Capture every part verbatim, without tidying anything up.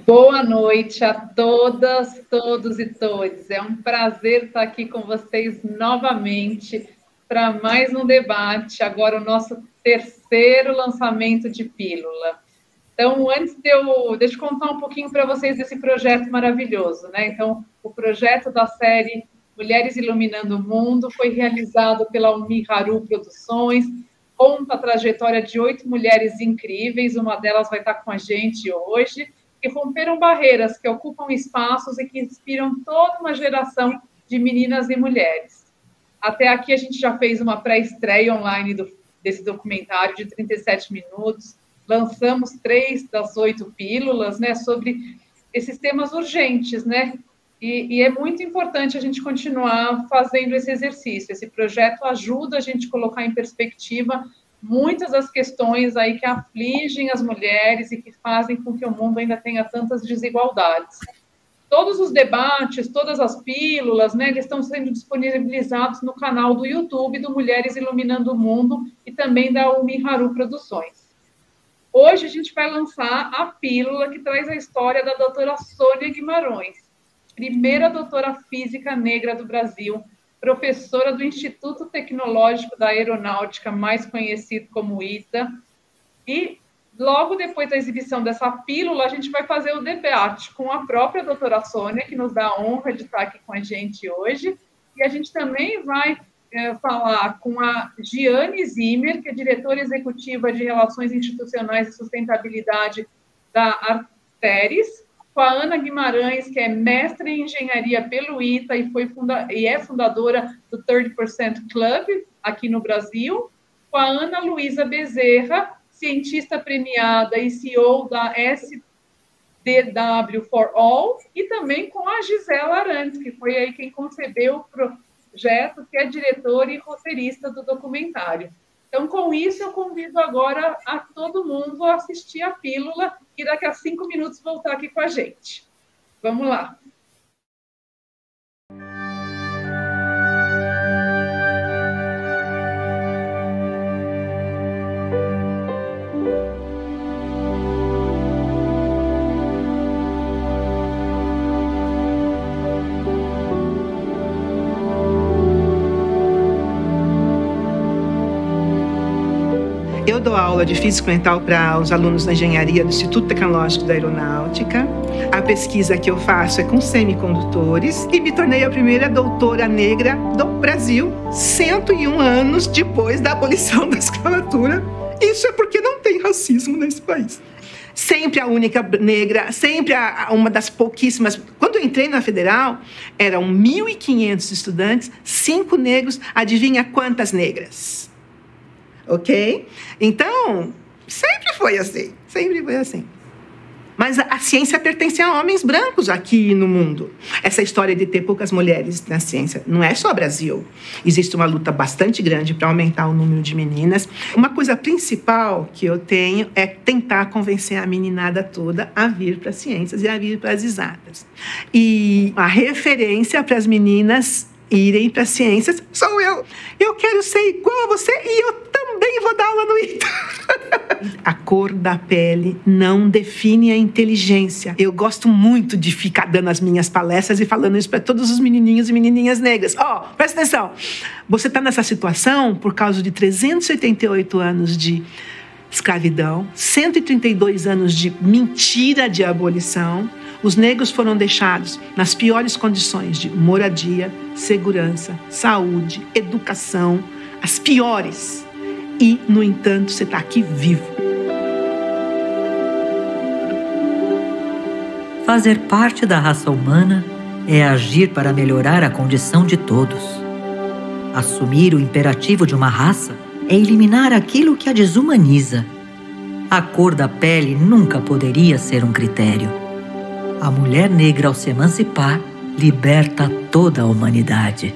Boa noite a todas, todos e todes. É um prazer estar aqui com vocês novamente para mais um debate, agora o nosso terceiro lançamento de pílula. Então, antes de eu, deixa eu contar um pouquinho para vocês desse projeto maravilhoso, né? Então, o projeto da série Mulheres Iluminando o Mundo foi realizado pela Umiharu Produções, conta a trajetória de oito mulheres incríveis, uma delas vai estar com a gente hoje, que romperam barreiras, que ocupam espaços e que inspiram toda uma geração de meninas e mulheres. Até aqui a gente já fez uma pré-estreia online do, desse documentário de trinta e sete minutos, lançamos três das oito pílulas, né, sobre esses temas urgentes, né, e, e é muito importante a gente continuar fazendo esse exercício. Esse projeto ajuda a gente a colocar em perspectiva muitas das questões aí que afligem as mulheres e que fazem com que o mundo ainda tenha tantas desigualdades. Todos os debates, todas as pílulas, né, eles estão sendo disponibilizados no canal do YouTube do Mulheres Iluminando o Mundo e também da Umiharu Produções. Hoje a gente vai lançar a pílula que traz a história da doutora Sônia Guimarães, primeira doutora física negra do Brasil, professora do Instituto Tecnológico da Aeronáutica, mais conhecido como ITA, e logo depois da exibição dessa pílula, a gente vai fazer o debate com a própria doutora Sônia, que nos dá a honra de estar aqui com a gente hoje, e a gente também vai é, falar com a Giane Zimmer, que é diretora executiva de Relações Institucionais e Sustentabilidade da Arteris, com a Ana Guimarães, que é mestre em engenharia pelo ITA e, foi funda e é fundadora do trinta por cento Club aqui no Brasil, com a Ana Luísa Bezerra, cientista premiada e C E O da S D W for All, e também com a Gisela Arantes, que foi aí quem concebeu o projeto, que é diretora e roteirista do documentário. Então, com isso, eu convido agora a todo mundo a assistir a pílula e daqui a cinco minutos voltar aqui com a gente. Vamos lá. Eu dou aula de física mental para os alunos da engenharia do Instituto Tecnológico da Aeronáutica. A pesquisa que eu faço é com semicondutores e me tornei a primeira doutora negra do Brasil, cento e um anos depois da abolição da escravatura. Isso é porque não tem racismo nesse país. Sempre a única negra, sempre a, uma das pouquíssimas. Quando eu entrei na Federal, eram mil e quinhentos estudantes, cinco negros, adivinha quantas negras? Ok? Então, sempre foi assim, sempre foi assim. Mas a, a ciência pertence a homens brancos aqui no mundo. Essa história de ter poucas mulheres na ciência não é só Brasil. Existe uma luta bastante grande para aumentar o número de meninas. Uma coisa principal que eu tenho é tentar convencer a meninada toda a vir para as ciências e a vir para as exatas. E a referência para as meninas irem para as ciências sou eu. Eu quero ser igual a você e eu também vou dar aula no ITA. A cor da pele não define a inteligência. Eu gosto muito de ficar dando as minhas palestras e falando isso para todos os menininhos e menininhas negras. Ó, oh, presta atenção. Você está nessa situação por causa de trezentos e oitenta e oito anos de escravidão, cento e trinta e dois anos de mentira de abolição. Os negros foram deixados nas piores condições de moradia, segurança, saúde, educação, as piores. E, no entanto, você está aqui vivo. Fazer parte da raça humana é agir para melhorar a condição de todos. Assumir o imperativo de uma raça é eliminar aquilo que a desumaniza. A cor da pele nunca poderia ser um critério. A mulher negra, ao se emancipar, liberta toda a humanidade.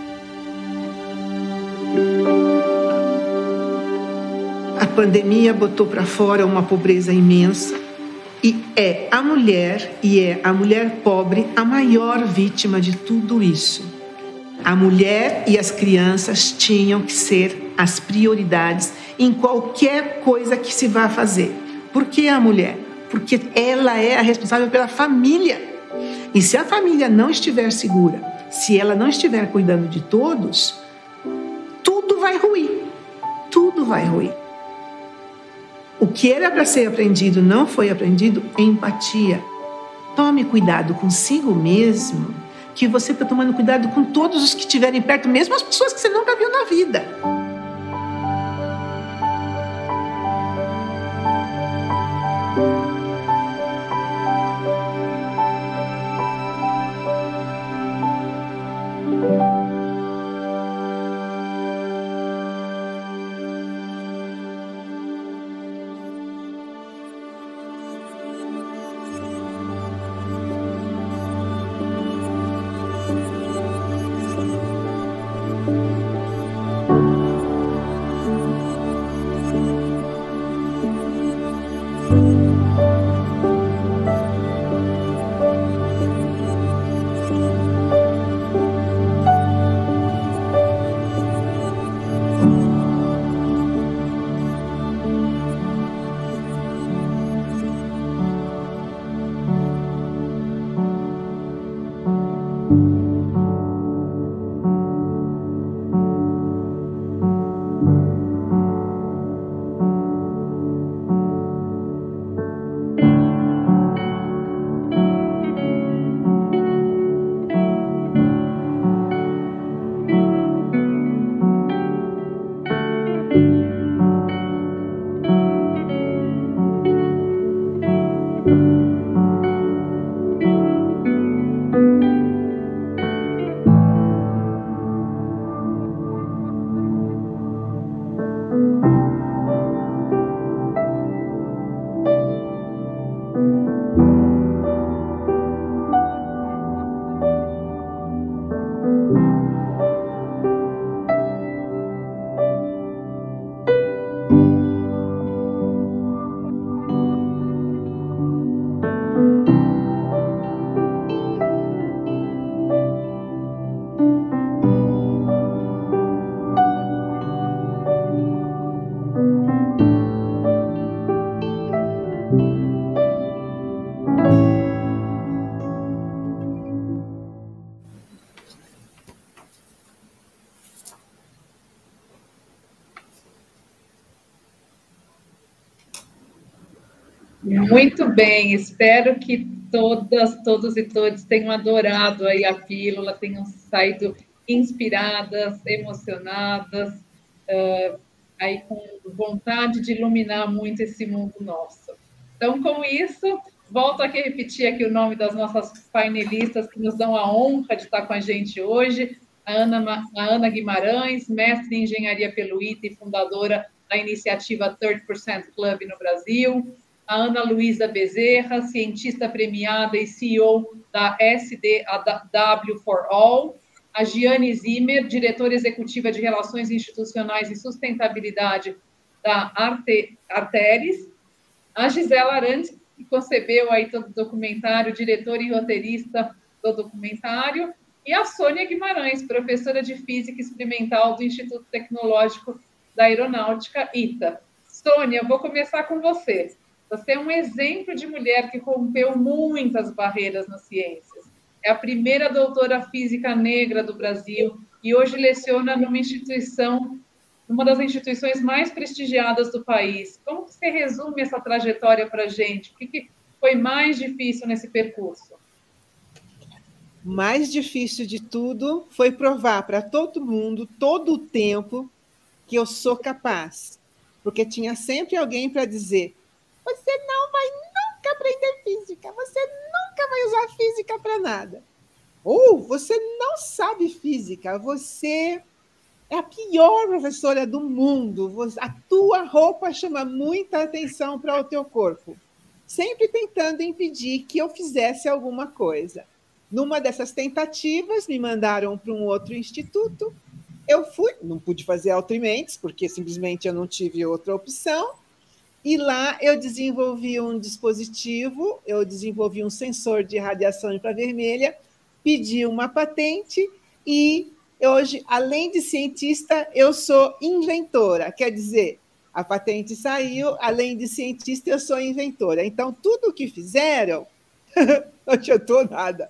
A pandemia botou para fora uma pobreza imensa e é a mulher, e é a mulher pobre, a maior vítima de tudo isso. A mulher e as crianças tinham que ser as prioridades em qualquer coisa que se vá fazer. Por que a mulher? porque ela é a responsável pela família. E se a família não estiver segura, se ela não estiver cuidando de todos, tudo vai ruir. Tudo vai ruir. O que era para ser aprendido não foi aprendido, empatia. Tome cuidado consigo mesmo, que você está tomando cuidado com todos os que estiverem perto, mesmo as pessoas que você nunca viu na vida. Muito bem, espero que todas, todos e todas tenham adorado aí a pílula, tenham saído inspiradas, emocionadas, uh, aí com vontade de iluminar muito esse mundo nosso. Então, com isso, volto aqui a repetir aqui o nome das nossas painelistas que nos dão a honra de estar com a gente hoje. A Ana, a Ana Guimarães, mestre em engenharia pelo I T A e fundadora da iniciativa trinta por cento Club no Brasil. A Ana Luísa Bezerra, cientista premiada e C E O da S D W for All. A Giane Zimmer, diretora executiva de Relações Institucionais e Sustentabilidade da Arte, Arteris. A Gisela Arantes, que concebeu aí todo o documentário, diretora e roteirista do documentário. E a Sônia Guimarães, professora de Física Experimental do Instituto Tecnológico da Aeronáutica, I T A. Sônia, eu vou começar com você. Você é um exemplo de mulher que rompeu muitas barreiras nas ciências. É a primeira doutora física negra do Brasil e hoje leciona numa instituição, uma das instituições mais prestigiadas do país. Como você resume essa trajetória para a gente? O que foi mais difícil nesse percurso? Mais difícil de tudo foi provar para todo mundo, todo o tempo, que eu sou capaz. Porque tinha sempre alguém para dizer: você não vai nunca aprender física, você nunca vai usar física para nada. Ou você não sabe física, você é a pior professora do mundo, a tua roupa chama muita atenção para o teu corpo. Sempre tentando impedir que eu fizesse alguma coisa. Numa dessas tentativas, me mandaram para um outro instituto. Eu fui, não pude fazer altrimentos, porque simplesmente eu não tive outra opção. E lá eu desenvolvi um dispositivo, eu desenvolvi um sensor de radiação infravermelha, pedi uma patente e hoje, além de cientista, eu sou inventora. Quer dizer, A patente saiu, além de cientista, eu sou inventora. Então, tudo o que fizeram, não adiantou nada.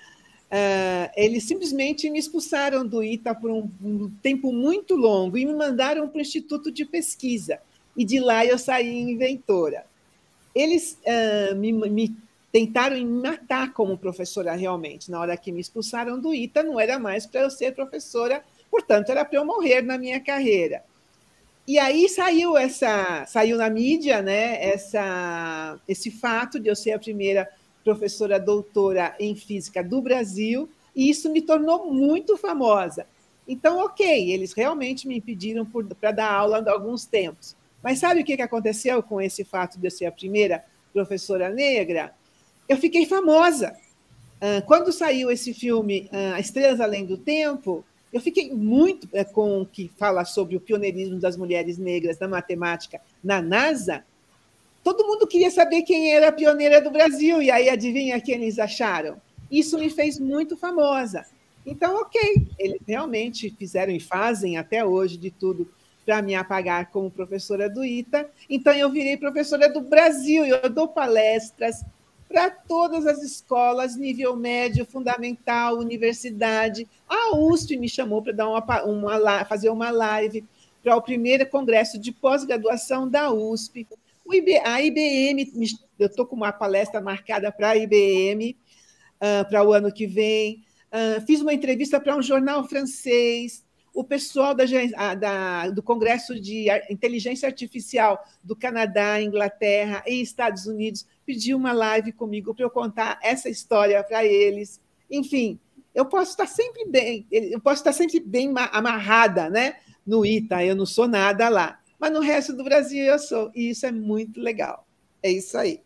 Uh, eles simplesmente me expulsaram do ITA por um, um tempo muito longo e me mandaram para o Instituto de Pesquisa. E de lá eu saí inventora. Eles uh, me, me tentaram me matar como professora realmente. Na hora que me expulsaram do ITA, não era mais para eu ser professora, portanto, era para eu morrer na minha carreira. E aí saiu, essa, saiu na mídia, né, essa, esse fato de eu ser a primeira professora doutora em física do Brasil, e isso me tornou muito famosa. Então, ok, eles realmente me pediram para dar aula há alguns tempos. Mas sabe o que aconteceu com esse fato de eu ser a primeira professora negra? Eu fiquei famosa. Quando saiu esse filme Estrelas Além do Tempo, eu fiquei muito com o que fala sobre o pioneirismo das mulheres negras na matemática na NASA. Todo mundo queria saber quem era a pioneira do Brasil, e aí adivinha quem eles acharam? Isso me fez muito famosa. Então, ok, eles realmente fizeram e fazem até hoje de tudo para me apagar como professora do ITA. Então, eu virei professora do Brasil, e eu dou palestras para todas as escolas, nível médio, fundamental, universidade. A U S P me chamou para dar uma, uma, fazer uma live para o primeiro congresso de pós-graduação da U S P. A I B M, eu estou com uma palestra marcada para a I B M, uh, para o ano que vem. Uh, fiz uma entrevista para um jornal francês. O pessoal da, da, do Congresso de Inteligência Artificial do Canadá, Inglaterra e Estados Unidos pediu uma live comigo para eu contar essa história para eles. Enfim, eu posso estar sempre bem, eu posso estar sempre bem amarrada, né, no ITA, eu não sou nada lá. Mas no resto do Brasil eu sou, e isso é muito legal. É isso aí.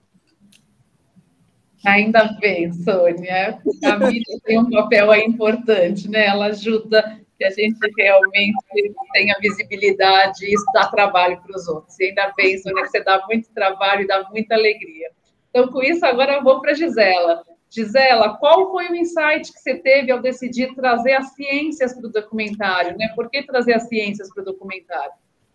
Ainda bem, Sônia. A mídia tem um papel aí importante, né? Ela ajuda que a gente realmente tenha visibilidade e isso dá trabalho para os outros. E ainda bem, Sônia, que você dá muito trabalho e dá muita alegria. Então, com isso, agora eu vou para a Gisela. Gisela, qual foi o insight que você teve ao decidir trazer as ciências para o documentário, né? Por que trazer as ciências para o documentário?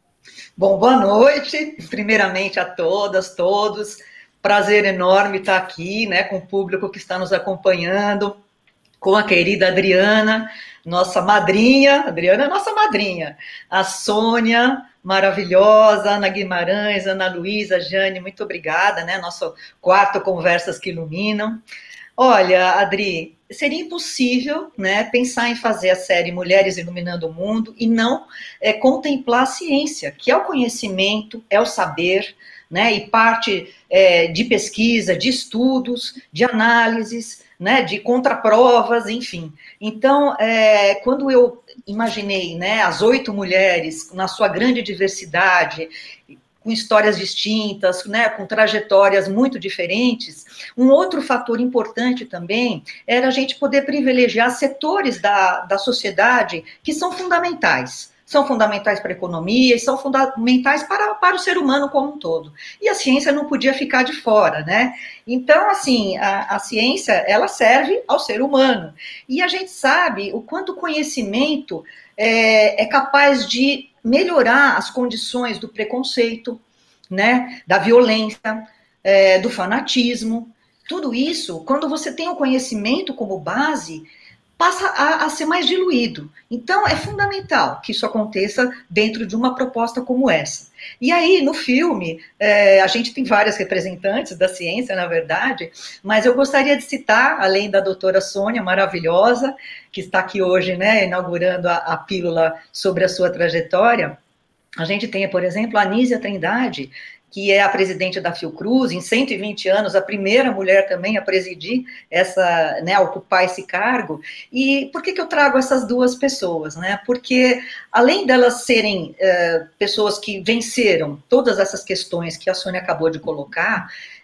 Bom, boa noite, primeiramente a todas, todos. Prazer enorme estar aqui, né, com o público que está nos acompanhando, com a querida Adriana, nossa madrinha, Adriana é nossa madrinha, a Sônia, maravilhosa, Ana Guimarães, Ana Luísa, Jane, muito obrigada, né, nosso quarto Conversas que Iluminam. Olha, Adri, seria impossível, né, pensar em fazer a série Mulheres Iluminando o Mundo e não é, contemplar a ciência, que é o conhecimento, é o saber, né, e parte é, de pesquisa, de estudos, de análises, né, de contraprovas, enfim. Então, é, quando eu imaginei, né, as oito mulheres na sua grande diversidade, com histórias distintas, né, com trajetórias muito diferentes, um outro fator importante também era a gente poder privilegiar setores da, da sociedade que são fundamentais. São fundamentais para a economia e são fundamentais para, para o ser humano como um todo. E a ciência não podia ficar de fora, né? Então, assim, a, a ciência, ela serve ao ser humano. E a gente sabe o quanto o conhecimento é, é capaz de melhorar as condições do preconceito, né? Da violência, é, do fanatismo. Tudo isso, quando você tem o conhecimento como base, passa a, a ser mais diluído. Então, é fundamental que isso aconteça dentro de uma proposta como essa. E aí, no filme, é, a gente tem várias representantes da ciência, na verdade, mas eu gostaria de citar, além da doutora Sônia, maravilhosa, que está aqui hoje, né, inaugurando a, a pílula sobre a sua trajetória, a gente tem, por exemplo, a Anísia Trindade, que é a presidente da Fiocruz, em cento e vinte anos, a primeira mulher também a presidir essa, né, a ocupar esse cargo. E por que que eu trago essas duas pessoas, né? Porque, além delas serem é, pessoas que venceram todas essas questões que a Sônia acabou de colocar,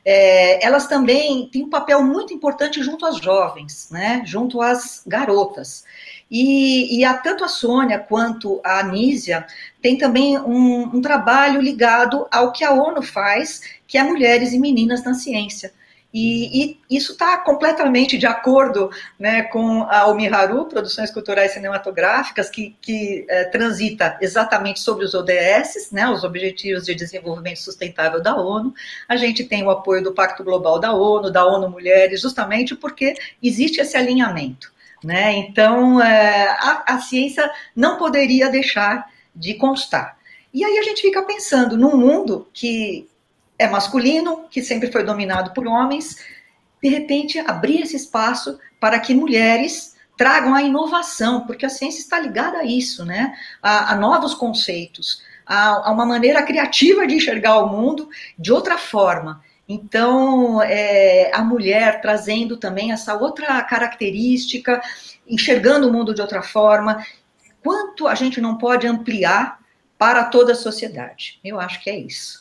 é, elas também têm um papel muito importante junto às jovens, né? Junto às garotas. E, e a, tanto a Sônia quanto a Anísia tem também um, um trabalho ligado ao que a ONU faz, que é Mulheres e Meninas na Ciência. E, e isso está completamente de acordo, né, com a Omiharu, Produções Culturais Cinematográficas, que, que é, transita exatamente sobre os O D S, né, os Objetivos de Desenvolvimento Sustentável da ONU. A gente tem o apoio do Pacto Global da ONU, da ONU Mulheres, justamente porque existe esse alinhamento, né? Então, é, a, a ciência não poderia deixar de constar. E aí a gente fica pensando num mundo que é masculino, que sempre foi dominado por homens, de repente abrir esse espaço para que mulheres tragam a inovação, porque a ciência está ligada a isso, né? A, a novos conceitos, a, a uma maneira criativa de enxergar o mundo de outra forma. Então, é, a mulher trazendo também essa outra característica, enxergando o mundo de outra forma. Quanto a gente não pode ampliar para toda a sociedade? Eu acho que é isso.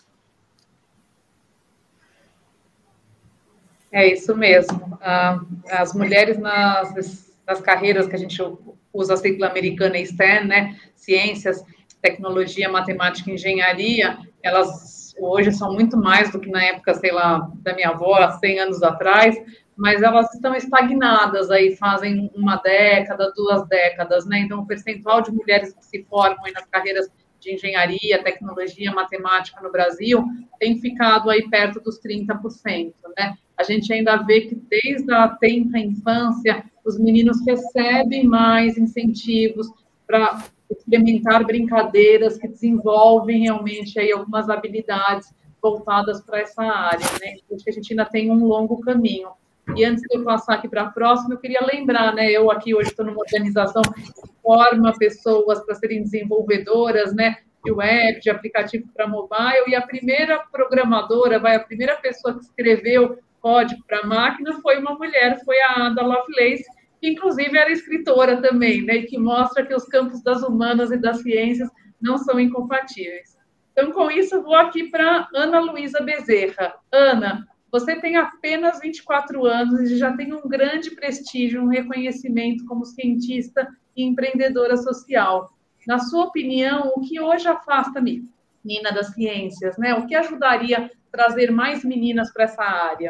É isso mesmo. As mulheres nas, nas carreiras que a gente usa a sigla americana STEM, né? Ciências, tecnologia, matemática e engenharia, elas hoje são muito mais do que na época, sei lá, da minha avó, há cem anos atrás, mas elas estão estagnadas aí, fazem uma década, duas décadas, né? Então, o percentual de mulheres que se formam aí nas carreiras de engenharia, tecnologia, matemática no Brasil tem ficado aí perto dos trinta por cento, né? A gente ainda vê que desde a tenra infância, os meninos recebem mais incentivos para experimentar brincadeiras que desenvolvem realmente aí algumas habilidades voltadas para essa área, né? Acho que a gente ainda tem um longo caminho. E antes de eu passar aqui para a próxima, eu queria lembrar, né? Eu aqui hoje estou numa organização que forma pessoas para serem desenvolvedoras, né? De web, de aplicativo para mobile, e a primeira programadora, vai, a primeira pessoa que escreveu código para máquina foi uma mulher, foi a Ada Lovelace, que inclusive era escritora também, né? E que mostra que os campos das humanas e das ciências não são incompatíveis. Então, com isso, eu vou aqui para Ana Luísa Bezerra. Ana, você tem apenas vinte e quatro anos e já tem um grande prestígio, um reconhecimento como cientista e empreendedora social. Na sua opinião, o que hoje afasta a menina das ciências, né? O que ajudaria a trazer mais meninas para essa área?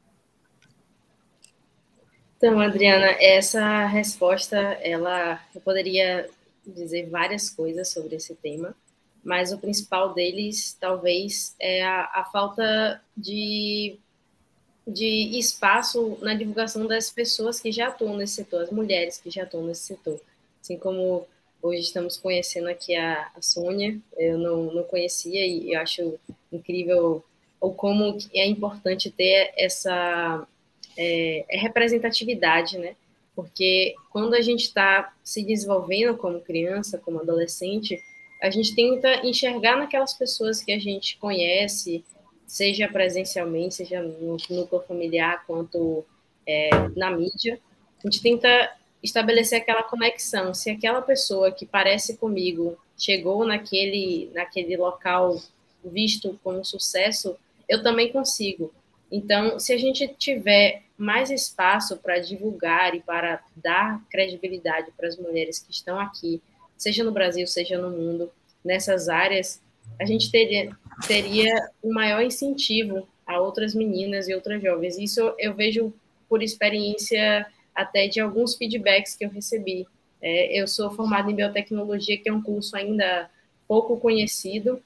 Então, Adriana, essa resposta, ela, eu poderia dizer várias coisas sobre esse tema, mas o principal deles, talvez, é a, a falta de de espaço na divulgação das pessoas que já atuam nesse setor, as mulheres que já atuam nesse setor. Assim como hoje estamos conhecendo aqui a, a Sônia, eu não, não conhecia e eu acho incrível ou como é importante ter essa é, é representatividade, né? Porque quando a gente está se desenvolvendo como criança, como adolescente, a gente tenta enxergar naquelas pessoas que a gente conhece, seja presencialmente, seja no núcleo familiar, quanto é, na mídia. A gente tenta estabelecer aquela conexão. Se aquela pessoa que parece comigo chegou naquele, naquele local visto como sucesso, eu também consigo. Então, se a gente tiver mais espaço para divulgar e para dar credibilidade para as mulheres que estão aqui, seja no Brasil, seja no mundo, nessas áreas, a gente teria, teria um maior incentivo a outras meninas e outras jovens. Isso eu vejo por experiência até de alguns feedbacks que eu recebi. É, eu sou formada em biotecnologia, que é um curso ainda pouco conhecido,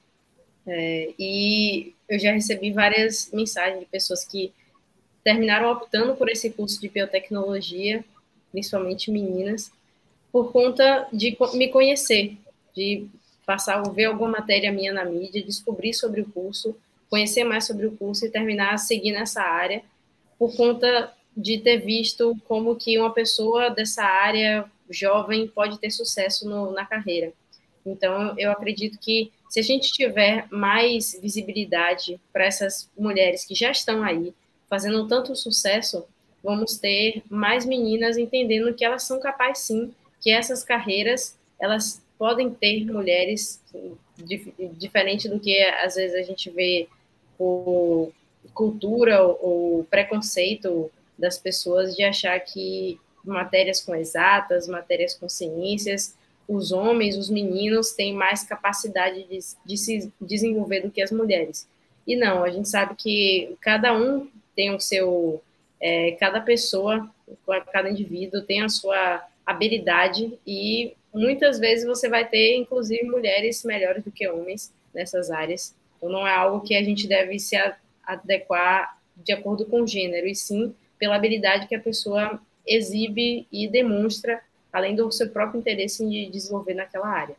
é, e eu já recebi várias mensagens de pessoas que terminaram optando por esse curso de biotecnologia, principalmente meninas, por conta de me conhecer, de passar a ver alguma matéria minha na mídia, descobrir sobre o curso, conhecer mais sobre o curso e terminar a seguir nessa área, por conta de ter visto como que uma pessoa dessa área jovem pode ter sucesso no, na carreira. Então, eu acredito que se a gente tiver mais visibilidade para essas mulheres que já estão aí, fazendo tanto sucesso, vamos ter mais meninas entendendo que elas são capazes, sim, que essas carreiras, elas podem ter mulheres, dif diferente do que às vezes a gente vê por cultura ou preconceito das pessoas de achar que matérias com exatas, matérias com ciências, os homens, os meninos têm mais capacidade de, de se desenvolver do que as mulheres. E não, a gente sabe que cada um tem o seu... É, cada pessoa, cada indivíduo tem a sua habilidade e muitas vezes você vai ter, inclusive, mulheres melhores do que homens nessas áreas. Então, não é algo que a gente deve se adequar de acordo com o gênero, e sim pela habilidade que a pessoa exibe e demonstra, além do seu próprio interesse em desenvolver naquela área.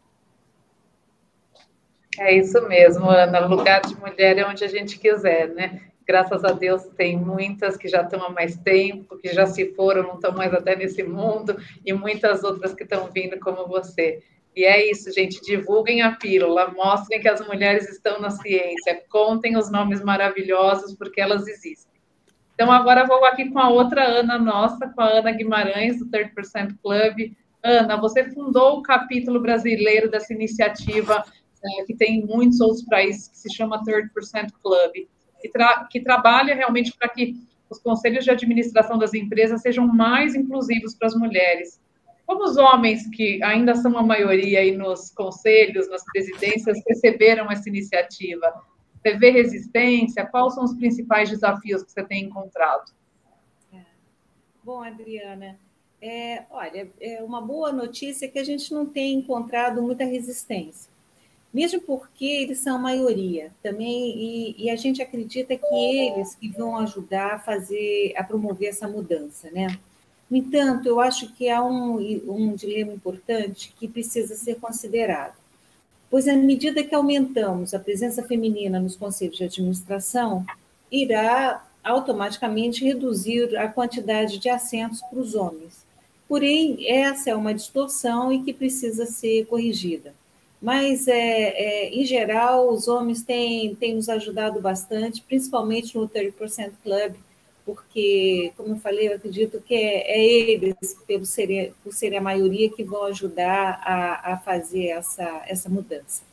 É isso mesmo, Ana. Lugar de mulher é onde a gente quiser, né? Graças a Deus tem muitas que já estão há mais tempo, que já se foram, não estão mais até nesse mundo, e muitas outras que estão vindo como você. E é isso, gente, divulguem a pílula, mostrem que as mulheres estão na ciência, contem os nomes maravilhosos, porque elas existem. Então, agora vou aqui com a outra Ana nossa, com a Ana Guimarães, do trinta por cento Club. Ana, você fundou o capítulo brasileiro dessa iniciativa, é, que tem em muitos outros países, que se chama trinta por cento Club, que, tra que trabalha realmente para que os conselhos de administração das empresas sejam mais inclusivos para as mulheres. Como os homens, que ainda são a maioria aí nos conselhos, nas presidências, receberam essa iniciativa? Você vê resistência? Quais são os principais desafios que você tem encontrado? É. Bom, Adriana, é, olha, é uma boa notícia que a gente não tem encontrado muita resistência. Mesmo porque eles são a maioria também, e, e a gente acredita que eles que vão ajudar a fazer, a promover essa mudança, né? No entanto, eu acho que há um, um dilema importante que precisa ser considerado, pois à medida que aumentamos a presença feminina nos conselhos de administração, irá automaticamente reduzir a quantidade de assentos para os homens. Porém, essa é uma distorção e que precisa ser corrigida. Mas, é, é, em geral, os homens têm, têm nos ajudado bastante, principalmente no trinta por cento Club, porque, como eu falei, eu acredito que é, é eles, pelo serem, por serem a maioria, que vão ajudar a, a fazer essa, essa mudança.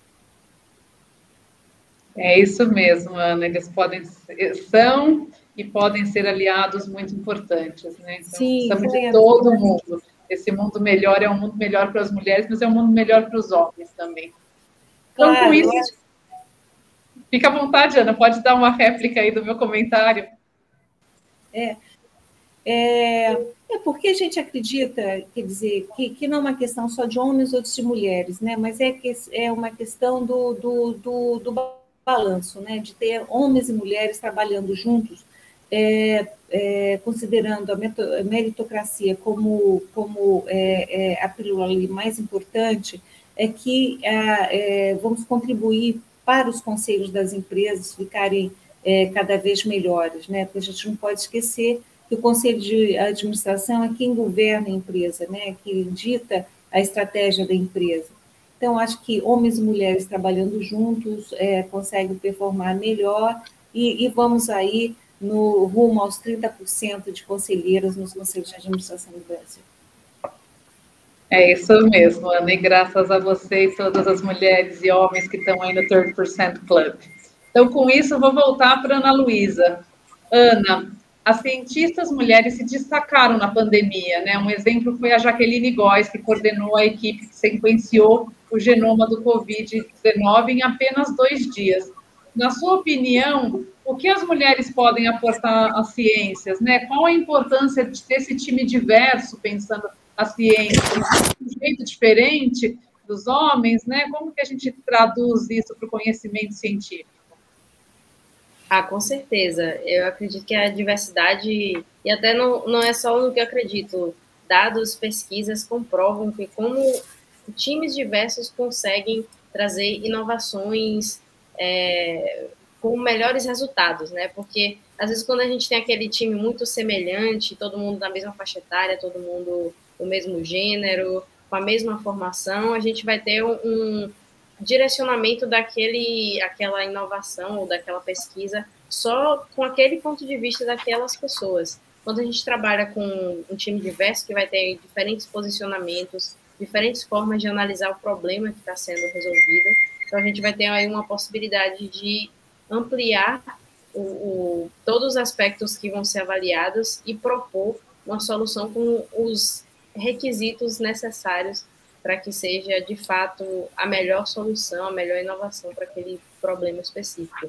É isso mesmo, Ana. Eles podem são e podem ser aliados muito importantes, né? Então, Sim, precisamos de todo mundo. Esse mundo melhor é um mundo melhor para as mulheres, mas é um mundo melhor para os homens também. Então, claro, com isso, fica à vontade, Ana, pode dar uma réplica aí do meu comentário. É, é, é porque a gente acredita, quer dizer, que, que não é uma questão só de homens ou de mulheres, né? Mas é, que, é uma questão do, do, do, do balanço, né? De ter homens e mulheres trabalhando juntos, É, é, considerando a meritocracia como, como é, é, a pílula ali mais importante, é que é, vamos contribuir para os conselhos das empresas ficarem é, cada vez melhores, né? Porque a gente não pode esquecer que o conselho de administração é quem governa a empresa, né? Que dita a estratégia da empresa. Então, acho que homens e mulheres trabalhando juntos é, conseguem performar melhor e, e vamos aí no rumo aos trinta por cento de conselheiras nos conselhos de administração do Brasil. É isso mesmo, Ana, e graças a você e todas as mulheres e homens que estão aí no trinta por cento Club. Então, com isso, eu vou voltar para a Ana Luísa. Ana, as cientistas mulheres se destacaram na pandemia, né? Um exemplo foi a Jaqueline Góes, que coordenou a equipe que sequenciou o genoma do covid dezenove em apenas dois dias. Na sua opinião, o que as mulheres podem aportar às ciências, né? Qual a importância de ter esse time diverso, pensando a ciência, de um jeito diferente dos homens, né? Como que a gente traduz isso para o conhecimento científico? Ah, com certeza. Eu acredito que a diversidade, e até não, não é só no que eu acredito, dados, pesquisas comprovam que como times diversos conseguem trazer inovações, é, com melhores resultados, né? Porque, às vezes, quando a gente tem aquele time muito semelhante, todo mundo da mesma faixa etária, todo mundo do mesmo gênero, com a mesma formação, a gente vai ter um, um direcionamento daquele, aquela inovação ou daquela pesquisa só com aquele ponto de vista daquelas pessoas. Quando a gente trabalha com um time diverso, que vai ter diferentes posicionamentos, diferentes formas de analisar o problema que está sendo resolvido, então a gente vai ter aí uma possibilidade de ampliar o, o, todos os aspectos que vão ser avaliados e propor uma solução com os requisitos necessários para que seja, de fato, a melhor solução, a melhor inovação para aquele problema específico.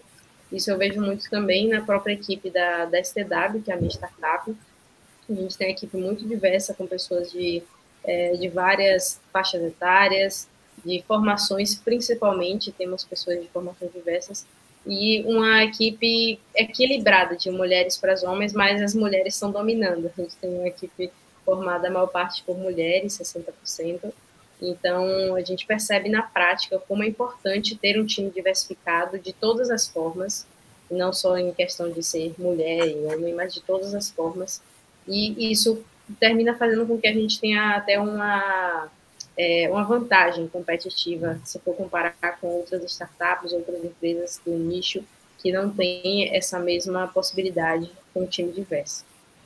Isso eu vejo muito também na própria equipe da, da S T W, que é a minha startup. A gente tem uma equipe muito diversa, com pessoas de, é, de várias faixas etárias, de formações, principalmente, temos pessoas de formações diversas, e uma equipe equilibrada de mulheres para os homens, mas as mulheres estão dominando. A gente tem uma equipe formada, a maior parte, por mulheres, sessenta por cento. Então, a gente percebe na prática como é importante ter um time diversificado de todas as formas, não só em questão de ser mulher e homem, mas de todas as formas. E isso termina fazendo com que a gente tenha até uma, é, uma vantagem competitiva, se for comparar com outras startups, outras empresas do nicho, que não têm essa mesma possibilidade com um time diverso.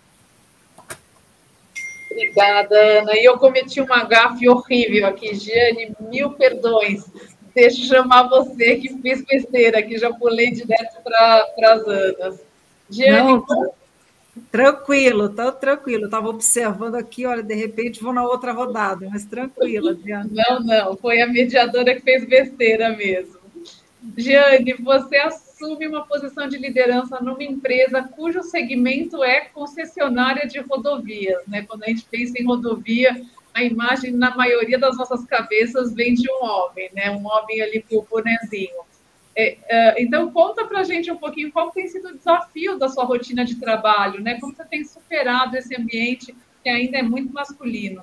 Obrigada, Ana. E eu cometi uma gafe horrível aqui, Giane, mil perdões. Deixa eu chamar você, que fiz besteira, que já pulei direto para as Anas. Giane, não, como... tranquilo, tá tranquilo. Estava observando aqui, olha, de repente vou na outra rodada, mas tranquilo, Adriana. Não, não, foi a mediadora que fez besteira mesmo. Giane, você assume uma posição de liderança numa empresa cujo segmento é concessionária de rodovias, né? Quando a gente pensa em rodovia, a imagem, na maioria das nossas cabeças, vem de um homem, né? Um homem ali com o bonezinho. É, é, então, conta para a gente um pouquinho qual tem sido o desafio da sua rotina de trabalho, né? Como você tem superado esse ambiente que ainda é muito masculino.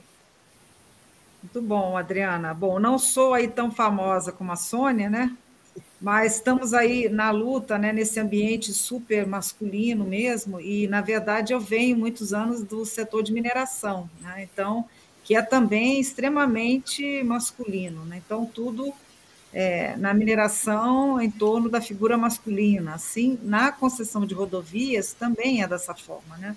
Muito bom, Adriana. Bom, não sou aí tão famosa como a Sônia, né? Mas estamos aí na luta, né, nesse ambiente super masculino mesmo, e, na verdade, eu venho muitos anos do setor de mineração, né? Então, que é também extremamente masculino, né? Então, tudo é, na mineração em torno da figura masculina. Assim, na concessão de rodovias também é dessa forma, né?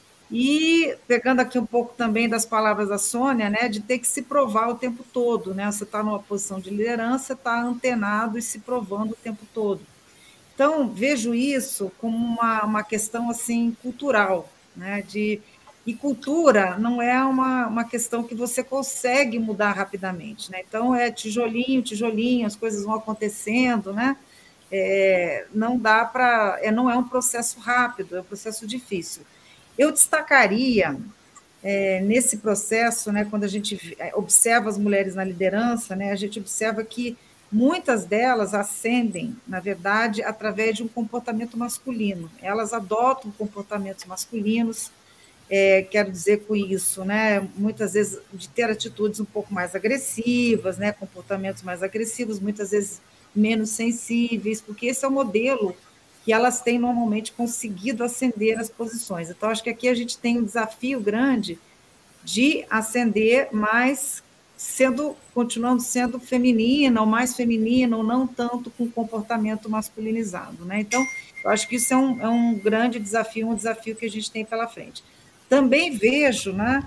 E pegando aqui um pouco também das palavras da Sônia, né, de ter que se provar o tempo todo, né? Você está numa posição de liderança, está antenado e se provando o tempo todo. Então, vejo isso como uma, uma questão assim cultural, né? De, e cultura não é uma, uma questão que você consegue mudar rapidamente, né? Então, é tijolinho, tijolinho, as coisas vão acontecendo, né? É, não dá para... É, não é um processo rápido, é um processo difícil. Eu destacaria, é, nesse processo, né, quando a gente observa as mulheres na liderança, né, a gente observa que muitas delas ascendem, na verdade, através de um comportamento masculino. Elas adotam comportamentos masculinos, é, quero dizer com isso, né, muitas vezes de ter atitudes um pouco mais agressivas, né, comportamentos mais agressivos, muitas vezes menos sensíveis, porque esse é o modelo que elas têm normalmente conseguido ascender as posições. Então, acho que aqui a gente tem um desafio grande de ascender, mas sendo, continuando sendo feminina, ou mais feminina, ou não tanto com comportamento masculinizado, né? Então, eu acho que isso é um, é um grande desafio, um desafio que a gente tem pela frente. Também vejo, né,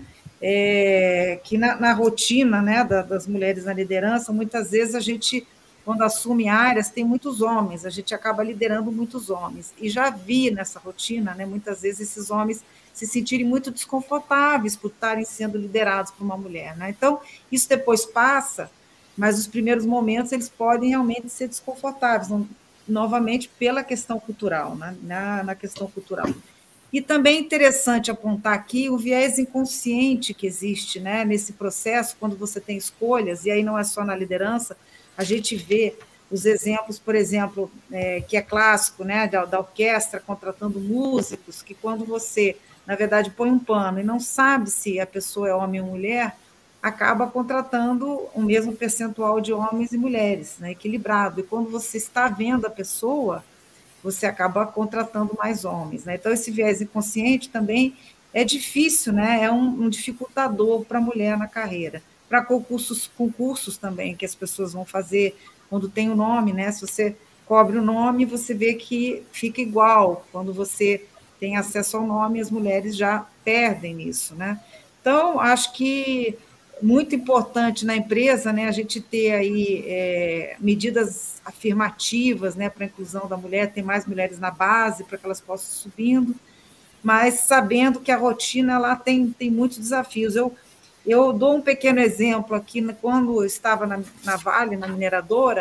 é, que na, na rotina, né, da, das mulheres na liderança, muitas vezes a gente, quando assume áreas, tem muitos homens, a gente acaba liderando muitos homens. E já vi nessa rotina, né, muitas vezes, esses homens se sentirem muito desconfortáveis por estarem sendo liderados por uma mulher, né? Então, isso depois passa, mas os primeiros momentos eles podem realmente ser desconfortáveis, não, novamente pela questão cultural, né? na, na questão cultural. E também é interessante apontar aqui o viés inconsciente que existe, né, nesse processo, quando você tem escolhas, e aí não é só na liderança, a gente vê os exemplos, por exemplo, é, que é clássico, né, da, da orquestra contratando músicos, que quando você, na verdade, põe um pano e não sabe se a pessoa é homem ou mulher, acaba contratando o mesmo percentual de homens e mulheres, né, equilibrado. E quando você está vendo a pessoa, você acaba contratando mais homens, né? Então, esse viés inconsciente também é difícil, né? É um, um dificultador para a mulher na carreira. Para concursos, concursos também, que as pessoas vão fazer quando tem o nome, né? Se você cobre o nome, você vê que fica igual. Quando você tem acesso ao nome, as mulheres já perdem nisso, né? Então, acho que muito importante na empresa, né, a gente ter aí é, medidas afirmativas, né, para a inclusão da mulher, ter mais mulheres na base, para que elas possam ir subindo, mas sabendo que a rotina lá tem, tem muitos desafios. Eu, eu dou um pequeno exemplo aqui, quando eu estava na, na Vale, na mineradora,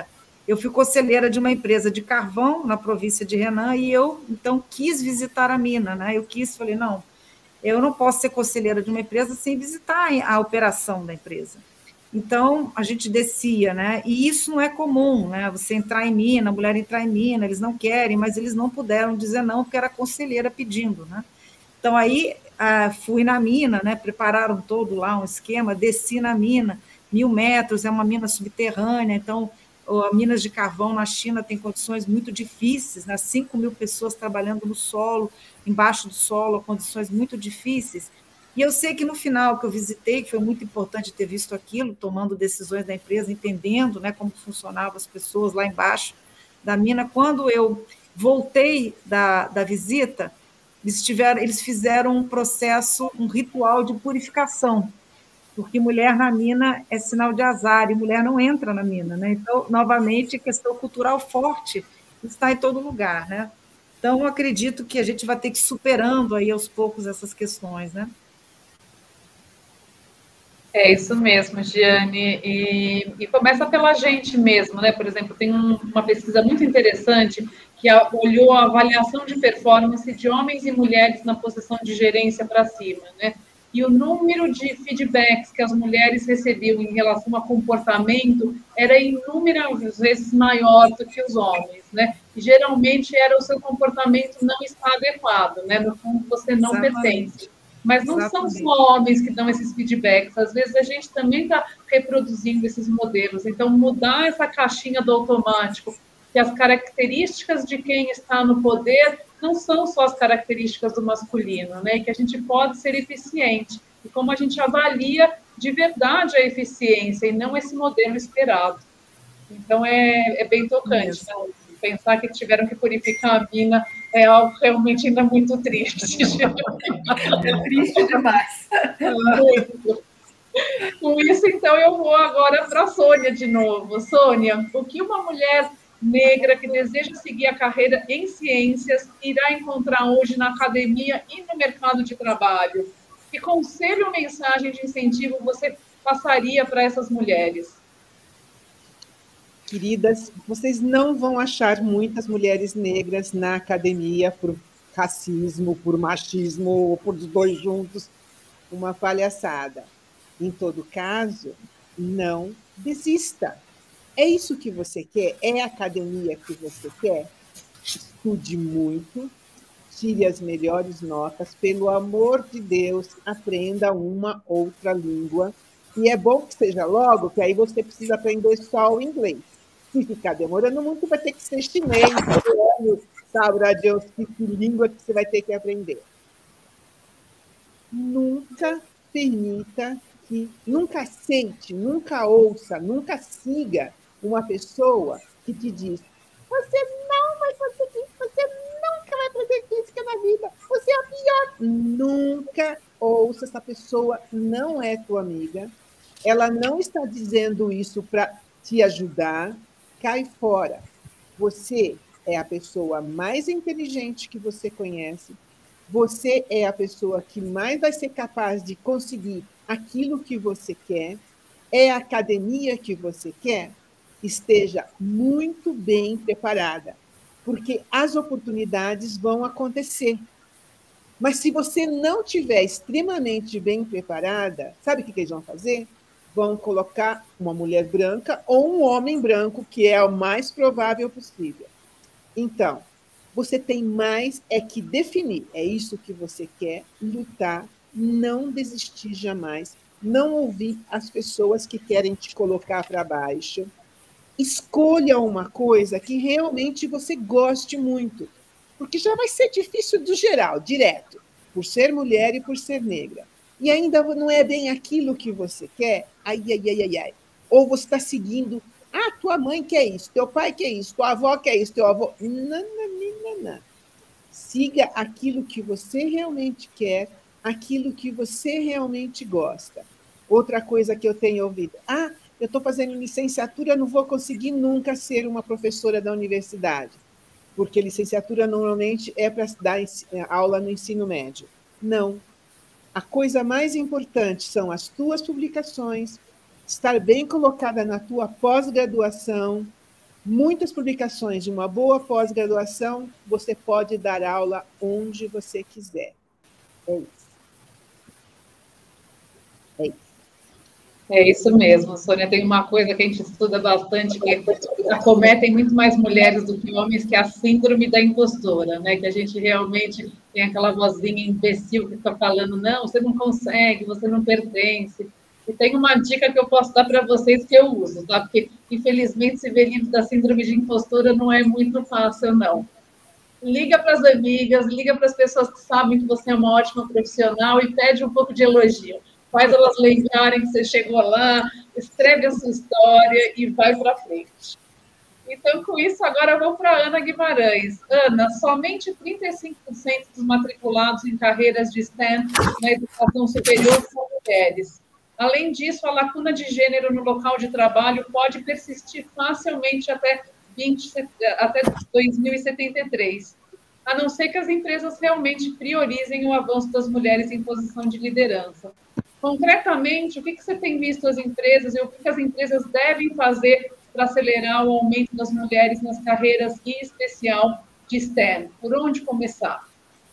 eu fui conselheira de uma empresa de carvão na província de Henan e eu, então, quis visitar a mina, né? Eu quis, falei, não, eu não posso ser conselheira de uma empresa sem visitar a operação da empresa. Então, a gente descia, né? E isso não é comum, né? Você entrar em mina, a mulher entrar em mina, eles não querem, mas eles não puderam dizer não, porque era a conselheira pedindo, né? Então, aí, ah, fui na mina, né? Prepararam todo lá um esquema, desci na mina, mil metros, é uma mina subterrânea, então, a minas de carvão na China tem condições muito difíceis, né? cinco mil pessoas trabalhando no solo, embaixo do solo, condições muito difíceis. E eu sei que no final que eu visitei, que foi muito importante ter visto aquilo, tomando decisões da empresa, entendendo, né, como funcionavam as pessoas lá embaixo da mina, quando eu voltei da, da visita, eles, tiveram, eles fizeram um processo, um ritual de purificação, porque mulher na mina é sinal de azar, e mulher não entra na mina, né? Então, novamente, questão cultural forte está em todo lugar, né? Então, eu acredito que a gente vai ter que ir superando aí aos poucos essas questões, né? É isso mesmo, Giane, e, e começa pela gente mesmo, né? Por exemplo, tem um, uma pesquisa muito interessante que a, olhou a avaliação de performance de homens e mulheres na posição de gerência para cima, né? E o número de feedbacks que as mulheres recebiam em relação a comportamento era inúmeras vezes maior do que os homens, né? E geralmente era o seu comportamento não está adequado, né? No fundo, você não Exatamente. pertence. Mas não Exatamente. São só homens que dão esses feedbacks, às vezes a gente também está reproduzindo esses modelos. Então, mudar essa caixinha do automático, que as características de quem está no poder não são só as características do masculino, né? Que a gente pode ser eficiente. E como a gente avalia de verdade a eficiência e não esse modelo esperado. Então, é, é bem tocante, né? Pensar que tiveram que purificar a mina é algo realmente ainda muito triste. É triste demais. Muito. Com isso, então, eu vou agora para a Sônia de novo. Sônia, o que uma mulher negra que deseja seguir a carreira em ciências irá encontrar hoje na academia e no mercado de trabalho? Que conselho ou mensagem de incentivo você passaria para essas mulheres? Queridas, vocês não vão achar muitas mulheres negras na academia por racismo, por machismo, ou por os dois juntos, uma palhaçada. Em todo caso, não desista. É isso que você quer? É a academia que você quer? Estude muito, tire as melhores notas, pelo amor de Deus, aprenda uma outra língua. E é bom que seja logo, que aí você precisa aprender só o inglês. Se ficar demorando muito, vai ter que ser chinês, coreano, sabe, Deus, que língua que você vai ter que aprender. Nunca permita que, nunca aceite, nunca ouça, nunca siga uma pessoa que te diz: você não vai conseguir, você nunca vai aprender física na vida, você é a pior. Nunca ouça, essa pessoa não é tua amiga, ela não está dizendo isso para te ajudar. Cai fora. Você é a pessoa mais inteligente que você conhece, você é a pessoa que mais vai ser capaz de conseguir aquilo que você quer, é a academia que você quer. Esteja muito bem preparada, porque as oportunidades vão acontecer. Mas se você não estiver extremamente bem preparada, sabe o que eles vão fazer? Vão colocar uma mulher branca ou um homem branco, que é o mais provável possível. Então, você tem mais é que definir, é isso que você quer, lutar, não desistir jamais, não ouvir as pessoas que querem te colocar para baixo. Escolha uma coisa que realmente você goste muito, porque já vai ser difícil do geral, direto, por ser mulher e por ser negra. E ainda não é bem aquilo que você quer, ai, ai, ai, ai, ai. Ou você está seguindo, ah, tua mãe quer isso, teu pai quer isso, tua avó quer isso, teu avô... Não, não, não, não. Siga aquilo que você realmente quer, aquilo que você realmente gosta. Outra coisa que eu tenho ouvido, ah, eu estou fazendo licenciatura, não vou conseguir nunca ser uma professora da universidade, porque licenciatura normalmente é para dar aula no ensino médio. Não. A coisa mais importante são as tuas publicações, estar bem colocada na tua pós-graduação, muitas publicações de uma boa pós-graduação, você pode dar aula onde você quiser. É isso. É isso. É isso mesmo, Sônia. Tem uma coisa que a gente estuda bastante, que acometem muito mais mulheres do que homens, que é a síndrome da impostora, né? Que a gente realmente tem aquela vozinha imbecil que fica falando, não, você não consegue, você não pertence. E tem uma dica que eu posso dar para vocês que eu uso, tá? Porque, infelizmente, esse livro da síndrome de impostora não é muito fácil, não. Liga para as amigas, liga para as pessoas que sabem que você é uma ótima profissional e pede um pouco de elogio. Faz elas lembrarem que você chegou lá, escreve a sua história e vai para frente. Então, com isso, agora eu vou para a Ana Guimarães. Ana, somente trinta e cinco por cento dos matriculados em carreiras de STEM na educação superior são mulheres. Além disso, a lacuna de gênero no local de trabalho pode persistir facilmente até, vinte, até dois mil e setenta e três, a não ser que as empresas realmente priorizem o avanço das mulheres em posição de liderança. Concretamente, o que você tem visto as empresas e o que as empresas devem fazer para acelerar o aumento das mulheres nas carreiras, em especial de STEM? Por onde começar?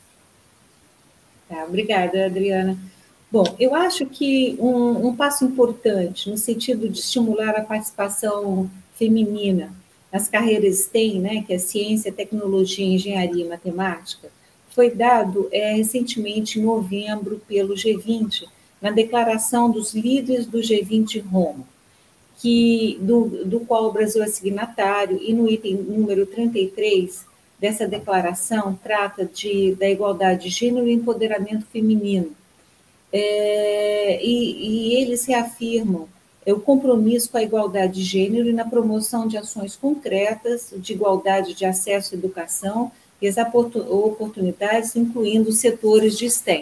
Tá, obrigada, Adriana. Bom, eu acho que um, um passo importante no sentido de estimular a participação feminina nas carreiras STEM, né, que é ciência, tecnologia, engenharia e matemática, foi dado é, recentemente, em novembro, pelo G vinte, na declaração dos líderes do G vinte Roma, que, do, do qual o Brasil é signatário, e no item número trinta e três dessa declaração trata de, da igualdade de gênero e empoderamento feminino. É, e, e eles reafirmam é, o compromisso com a igualdade de gênero e na promoção de ações concretas de igualdade de acesso à educação e as oportunidades, incluindo os setores de STEM.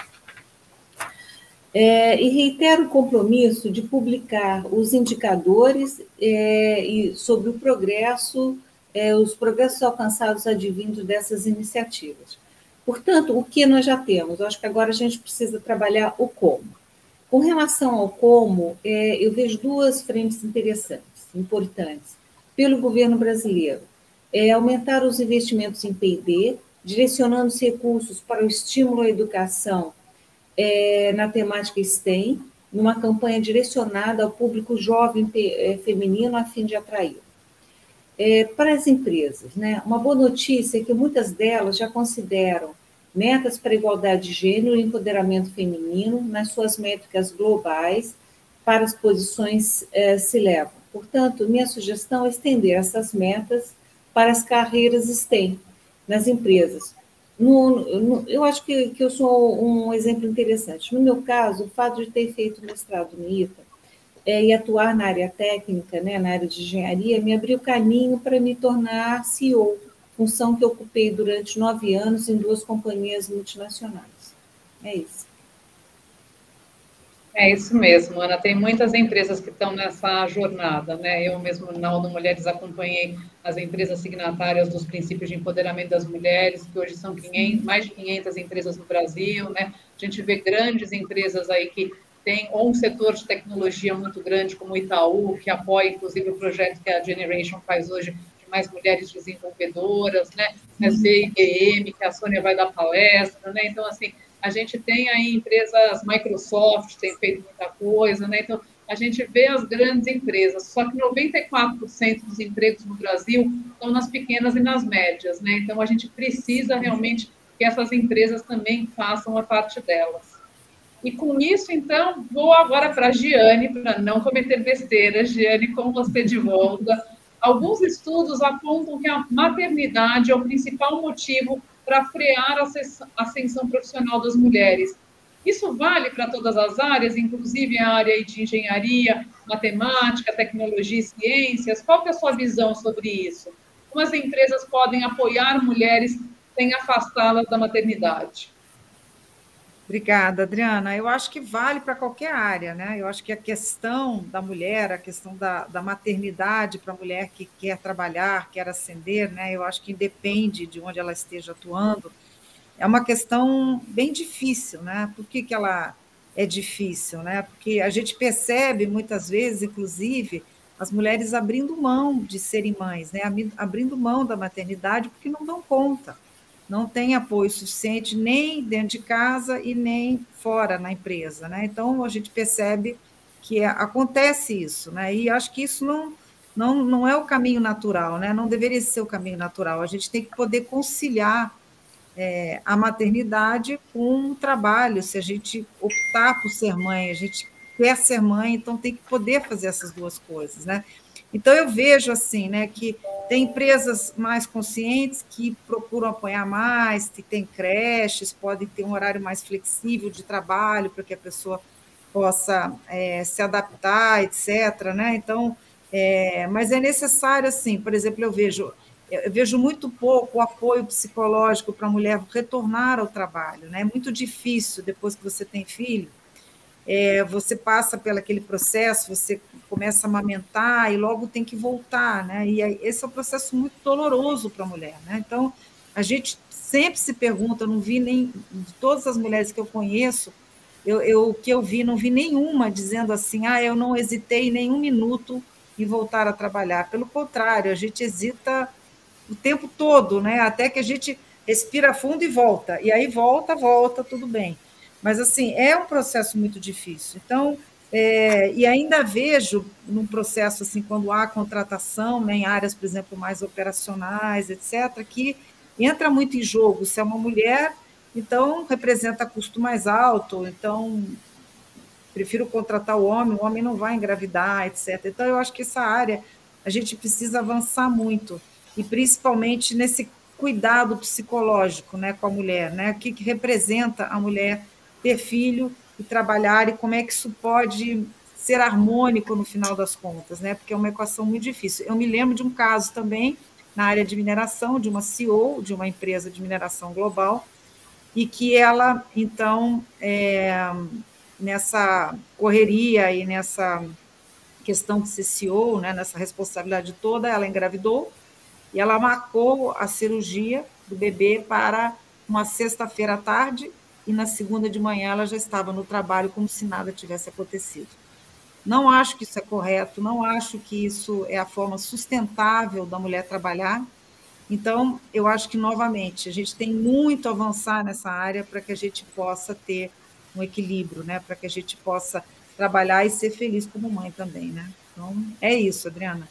É, e reitero o compromisso de publicar os indicadores é, e sobre o progresso, é, os progressos alcançados advindos dessas iniciativas. Portanto, o que nós já temos? Eu acho que agora a gente precisa trabalhar o como. Com relação ao como, é, eu vejo duas frentes interessantes, importantes, pelo governo brasileiro. É aumentar os investimentos em P e D, direcionando os recursos para o estímulo à educação é, na temática STEM, numa campanha direcionada ao público jovem é, feminino, a fim de atrair. É, para as empresas, né? Uma boa notícia é que muitas delas já consideram metas para a igualdade de gênero e empoderamento feminino nas suas métricas globais para as posições é, se levam. Portanto, minha sugestão é estender essas metas para as carreiras STEM nas empresas. No, no, eu acho que, que eu sou um exemplo interessante. No meu caso, o fato de ter feito mestrado no I T A é, e atuar na área técnica, né, na área de engenharia, me abriu caminho para me tornar C E O, função que eu ocupei durante nove anos em duas companhias multinacionais. É isso. É isso mesmo, Ana. Tem muitas empresas que estão nessa jornada, né? Eu mesmo, na Aldo Mulheres, acompanhei as empresas signatárias dos princípios de empoderamento das mulheres, que hoje são quinhentas, mais de quinhentas empresas no Brasil, né? A gente vê grandes empresas aí que tem ou um setor de tecnologia muito grande, como o Itaú, que apoia, inclusive, o projeto que a Generation faz hoje, de mais mulheres desenvolvedoras, né? C I B M, que a Sônia vai dar palestra, né? Então, assim, a gente tem aí empresas, Microsoft tem feito muita coisa, né? Então, a gente vê as grandes empresas, só que noventa e quatro por cento dos empregos no Brasil estão nas pequenas e nas médias, né? Então, a gente precisa realmente que essas empresas também façam a parte delas. E com isso, então, vou agora para a Giane, para não cometer besteira. Giane, com você de volta. Alguns estudos apontam que a maternidade é o principal motivo para frear a ascensão profissional das mulheres. Isso vale para todas as áreas, inclusive a área de engenharia, matemática, tecnologia e ciências? Qual que é a sua visão sobre isso? Como as empresas podem apoiar mulheres sem afastá-las da maternidade? Obrigada, Adriana. Eu acho que vale para qualquer área, né? Eu acho que a questão da mulher, a questão da, da maternidade para a mulher que quer trabalhar, quer ascender, né? Eu acho que independe de onde ela esteja atuando, é uma questão bem difícil, né? Por que que ela é difícil, né? Porque a gente percebe muitas vezes, inclusive, as mulheres abrindo mão de serem mães, né? Abrindo mão da maternidade porque não dão conta, não tem apoio suficiente nem dentro de casa e nem fora na empresa, né? Então, a gente percebe que acontece isso, né? E acho que isso não, não, não é o caminho natural, né? Não deveria ser o caminho natural. A gente tem que poder conciliar é, a maternidade com o trabalho. Se a gente optar por ser mãe, a gente quer ser mãe, então tem que poder fazer essas duas coisas, né? Então, eu vejo assim, né, que tem empresas mais conscientes que procuram apoiar mais, que tem creches, podem ter um horário mais flexível de trabalho para que a pessoa possa é, se adaptar, etcétera, né? Então, é, mas é necessário, assim, por exemplo, eu vejo, eu vejo muito pouco o apoio psicológico para a mulher retornar ao trabalho, né? É muito difícil, depois que você tem filho, é, você passa pelo aquele processo, você começa a amamentar e logo tem que voltar, né? E aí, esse é um processo muito doloroso para a mulher, né? Então, a gente sempre se pergunta, eu não vi nem, de todas as mulheres que eu conheço, eu, eu, que eu vi, não vi nenhuma dizendo assim, ah, eu não hesitei nem um minuto em voltar a trabalhar. Pelo contrário, a gente hesita o tempo todo, né? Até que a gente respira fundo e volta. E aí volta, volta, tudo bem. Mas, assim, é um processo muito difícil. Então, é, e ainda vejo num processo, assim, quando há contratação, né, em áreas, por exemplo, mais operacionais, etcétera, que entra muito em jogo. Se é uma mulher, então representa custo mais alto, então prefiro contratar o homem, o homem não vai engravidar, etcétera. Então, eu acho que essa área a gente precisa avançar muito, e principalmente nesse cuidado psicológico, né, com a mulher, né? O que, que representa a mulher ter filho e trabalhar, e como é que isso pode ser harmônico no final das contas, né? Porque é uma equação muito difícil. Eu me lembro de um caso também na área de mineração, de uma C E O de uma empresa de mineração global, e que ela, então, é, nessa correria e nessa questão de ser C E O, né, nessa responsabilidade toda, ela engravidou e ela marcou a cirurgia do bebê para uma sexta-feira à tarde, e na segunda de manhã ela já estava no trabalho como se nada tivesse acontecido. Não acho que isso é correto, não acho que isso é a forma sustentável da mulher trabalhar. Então, eu acho que, novamente, a gente tem muito a avançar nessa área para que a gente possa ter um equilíbrio, né? Para que a gente possa trabalhar e ser feliz como mãe também, né? Então, é isso, Adriana.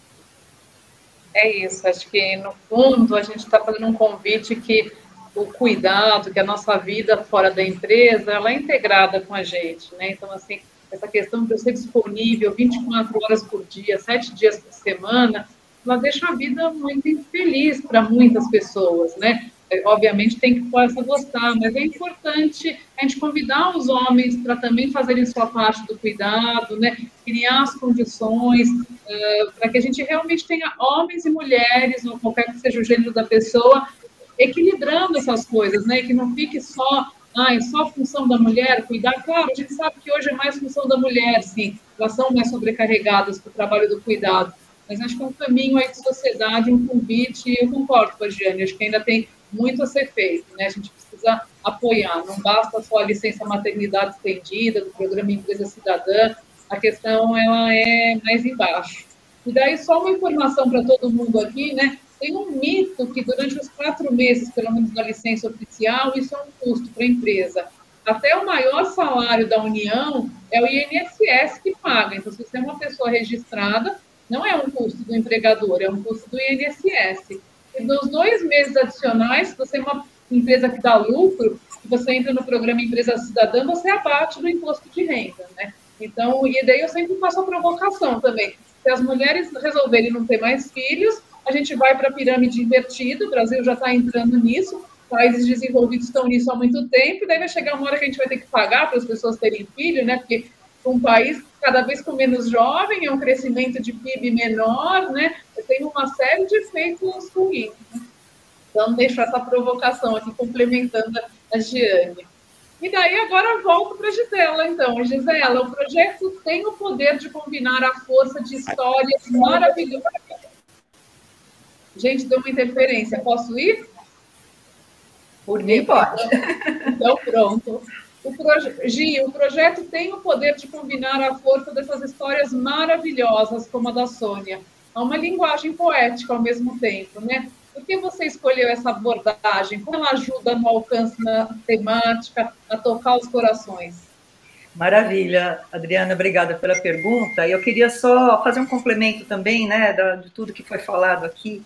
É isso, acho que, no fundo, a gente está fazendo um convite que o cuidado, que a nossa vida fora da empresa, ela é integrada com a gente, né? Então, assim, essa questão de eu ser disponível vinte e quatro horas por dia, sete dias por semana, ela deixa a vida muito infeliz para muitas pessoas, né? Obviamente tem que possa gostar, mas é importante a gente convidar os homens para também fazerem sua parte do cuidado, né? Criar as condições uh, para que a gente realmente tenha homens e mulheres, ou qualquer que seja o gênero da pessoa, equilibrando essas coisas, né? Que não fique só, ah, é só função da mulher cuidar. Claro, a gente sabe que hoje é mais função da mulher, sim, elas são mais sobrecarregadas para o trabalho do cuidado, mas acho que é um caminho aí de sociedade, um convite, e eu concordo com a Giane, acho que ainda tem muito a ser feito, né? A gente precisa apoiar, não basta só a licença maternidade estendida do programa Empresa Cidadã, a questão ela é mais embaixo. E daí só uma informação para todo mundo aqui, né? Tem um mito que durante os quatro meses, pelo menos da licença oficial, isso é um custo para a empresa. Até o maior salário da União é o I N S S que paga. Então, se você é uma pessoa registrada, não é um custo do empregador, é um custo do I N S S. E nos dois meses adicionais, se você é uma empresa que dá lucro, se você entra no programa Empresa Cidadã, você abate do imposto de renda, né? Então, e daí eu sempre faço a provocação também. Se as mulheres resolverem não ter mais filhos, a gente vai para a pirâmide invertida, o Brasil já está entrando nisso, países desenvolvidos estão nisso há muito tempo, e daí vai chegar uma hora que a gente vai ter que pagar para as pessoas terem filho, né? Porque um país cada vez com menos jovem, é um crescimento de P I B menor, né? Tem uma série de efeitos ruins, né? Então, deixo essa provocação aqui, complementando a Giane. E daí, agora, volto para a Gisela, então. Gisela, o projeto tem o poder de combinar a força de histórias maravilhosas. Gente, deu uma interferência. Posso ir? Por mim, pode. Então, pronto. O proje... Gi, o projeto tem o poder de combinar a força dessas histórias maravilhosas, como a da Sônia, a uma linguagem poética ao mesmo tempo, né? Por que você escolheu essa abordagem? Como ela ajuda no alcance da temática, a tocar os corações? Maravilha, Adriana, obrigada pela pergunta. Eu queria só fazer um complemento também, né, de tudo que foi falado aqui.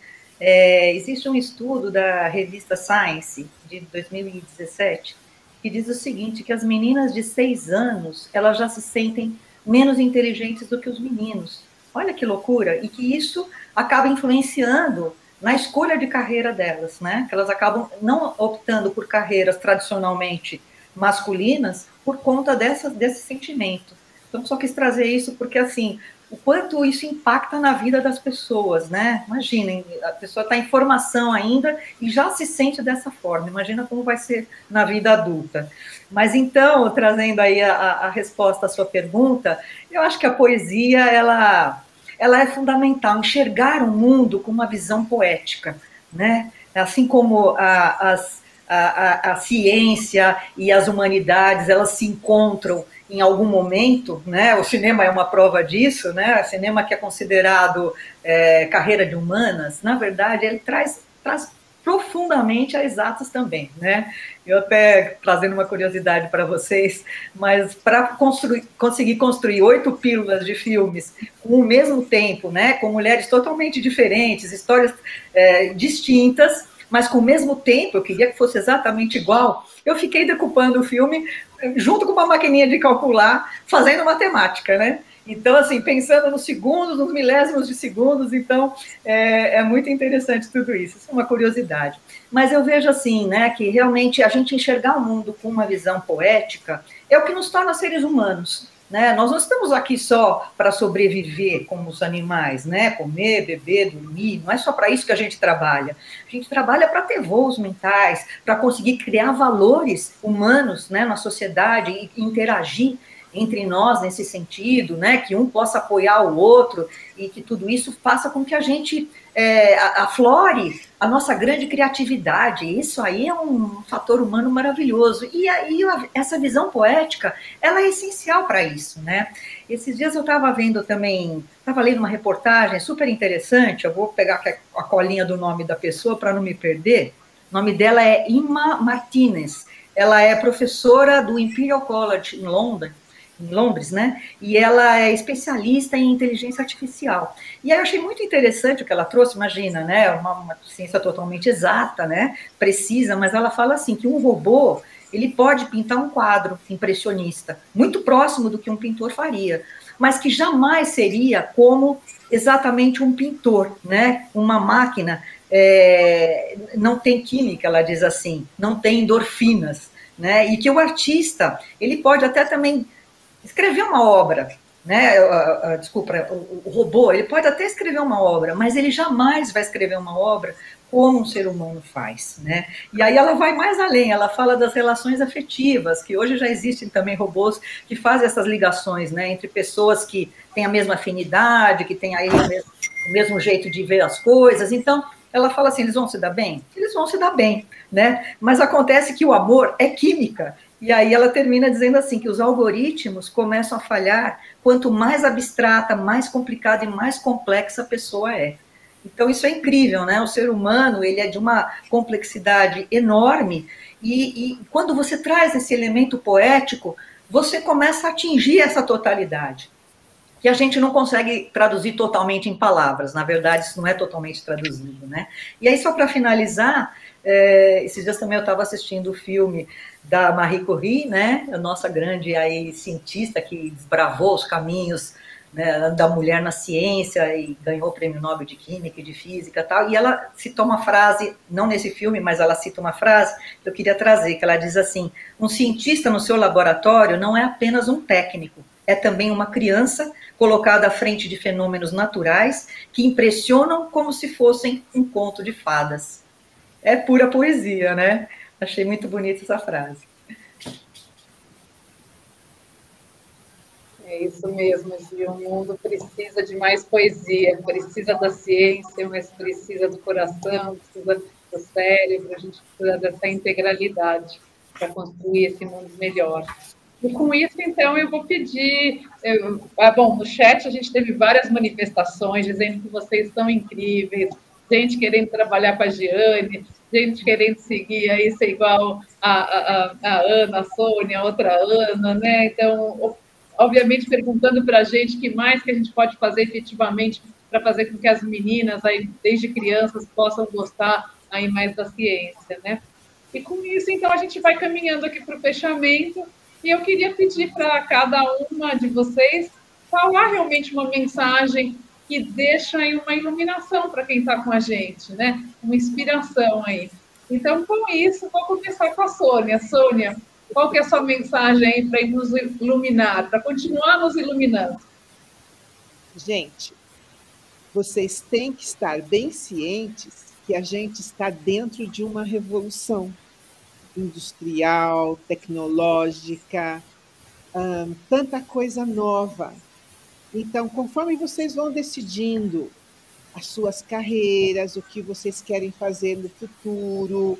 É, existe um estudo da revista Science, de dois mil e dezessete, que diz o seguinte, que as meninas de seis anos, elas já se sentem menos inteligentes do que os meninos. Olha que loucura! E que isso acaba influenciando na escolha de carreira delas, né? Que elas acabam não optando por carreiras tradicionalmente masculinas por conta dessa, desse sentimento. Então, só quis trazer isso porque, assim, o quanto isso impacta na vida das pessoas, né? Imaginem, a pessoa está em formação ainda e já se sente dessa forma. Imagina como vai ser na vida adulta. Mas, então, trazendo aí a, a resposta à sua pergunta, eu acho que a poesia, ela, ela é fundamental, enxergar o mundo com uma visão poética, né? Assim como a, as A, a, a ciência e as humanidades, elas se encontram em algum momento, né? O cinema é uma prova disso, né? O cinema que é considerado é, carreira de humanas, na verdade, ele traz, traz profundamente a exatas também, né? Eu até trazendo uma curiosidade para vocês, mas para construir, conseguir construir oito pílulas de filmes com o mesmo tempo, né? Com mulheres totalmente diferentes, histórias é, distintas, mas com o mesmo tempo, eu queria que fosse exatamente igual, eu fiquei decupando o filme junto com uma maquininha de calcular, fazendo matemática, né? Então, assim, pensando nos segundos, nos milésimos de segundos, então, é, é muito interessante tudo isso, isso é uma curiosidade. Mas eu vejo, assim, né, que realmente a gente enxergar o mundo com uma visão poética é o que nos torna seres humanos, né? Nós não estamos aqui só para sobreviver como os animais, né? Comer, beber, dormir, não é só para isso que a gente trabalha. A gente trabalha para ter voos mentais, para conseguir criar valores humanos, né, na sociedade e interagir entre nós nesse sentido, né, que um possa apoiar o outro e que tudo isso faça com que a gente é, aflore a nossa grande criatividade. Isso aí é um fator humano maravilhoso. E aí essa visão poética, ela é essencial para isso, né? Esses dias eu estava vendo também, estava lendo uma reportagem super interessante, eu vou pegar a colinha do nome da pessoa para não me perder. O nome dela é Emma Martinez. Ela é professora do Imperial College em Londres, em Londres, né? E ela é especialista em inteligência artificial. E aí eu achei muito interessante o que ela trouxe, imagina, né? Uma, uma ciência totalmente exata, né? Precisa, mas ela fala assim, que um robô, ele pode pintar um quadro impressionista, muito próximo do que um pintor faria, mas que jamais seria como exatamente um pintor, né? Uma máquina é, não tem química, ela diz assim, não tem endorfinas, né? E que o artista, ele pode até também escrever uma obra, né? Uh, uh, desculpa, o, o robô, ele pode até escrever uma obra, mas ele jamais vai escrever uma obra como um ser humano faz, né? E aí ela vai mais além, ela fala das relações afetivas, que hoje já existem também robôs que fazem essas ligações, né, entre pessoas que têm a mesma afinidade, que têm aí o mesmo, o mesmo jeito de ver as coisas. Então, ela fala assim, eles vão se dar bem? Eles vão se dar bem, né? Mas acontece que o amor é química. E aí ela termina dizendo assim, que os algoritmos começam a falhar quanto mais abstrata, mais complicada e mais complexa a pessoa é. Então isso é incrível, né? O ser humano, ele é de uma complexidade enorme e, e quando você traz esse elemento poético, você começa a atingir essa totalidade, que a gente não consegue traduzir totalmente em palavras, na verdade isso não é totalmente traduzido, né? E aí só para finalizar, é, esses dias também eu estava assistindo o filme da Marie Curie, né, a nossa grande aí, cientista que desbravou os caminhos, né, da mulher na ciência e ganhou o prêmio Nobel de Química e de Física e tal, e ela citou uma frase, não nesse filme, mas ela cita uma frase que eu queria trazer, que ela diz assim, um cientista no seu laboratório não é apenas um técnico, é também uma criança colocada à frente de fenômenos naturais que impressionam como se fossem um conto de fadas. É pura poesia, né? Achei muito bonita essa frase. É isso mesmo, Gi. O mundo precisa de mais poesia, precisa da ciência, mas precisa do coração, precisa do cérebro, a gente precisa dessa integralidade. para construir esse mundo melhor. E com isso, então, eu vou pedir... Eu, ah, bom, no chat a gente teve várias manifestações dizendo que vocês são incríveis, gente querendo trabalhar com a Giane, gente querendo seguir aí, ser igual a, a, a Ana, a Sônia, a outra Ana, né? Então, obviamente, perguntando para a gente o que mais que a gente pode fazer efetivamente para fazer com que as meninas, aí, desde crianças, possam gostar aí mais da ciência, né? E com isso, então, a gente vai caminhando aqui para o fechamento, e eu queria pedir para cada uma de vocês falar realmente uma mensagem que deixa aí uma iluminação para quem está com a gente, né? Uma inspiração aí. Então, com isso, vou começar com a Sônia. Sônia, qual que é a sua mensagem aí para nos iluminar, para continuar nos iluminando? Gente, vocês têm que estar bem cientes que a gente está dentro de uma revolução industrial, tecnológica, hum, tanta coisa nova. Então, conforme vocês vão decidindo as suas carreiras, o que vocês querem fazer no futuro,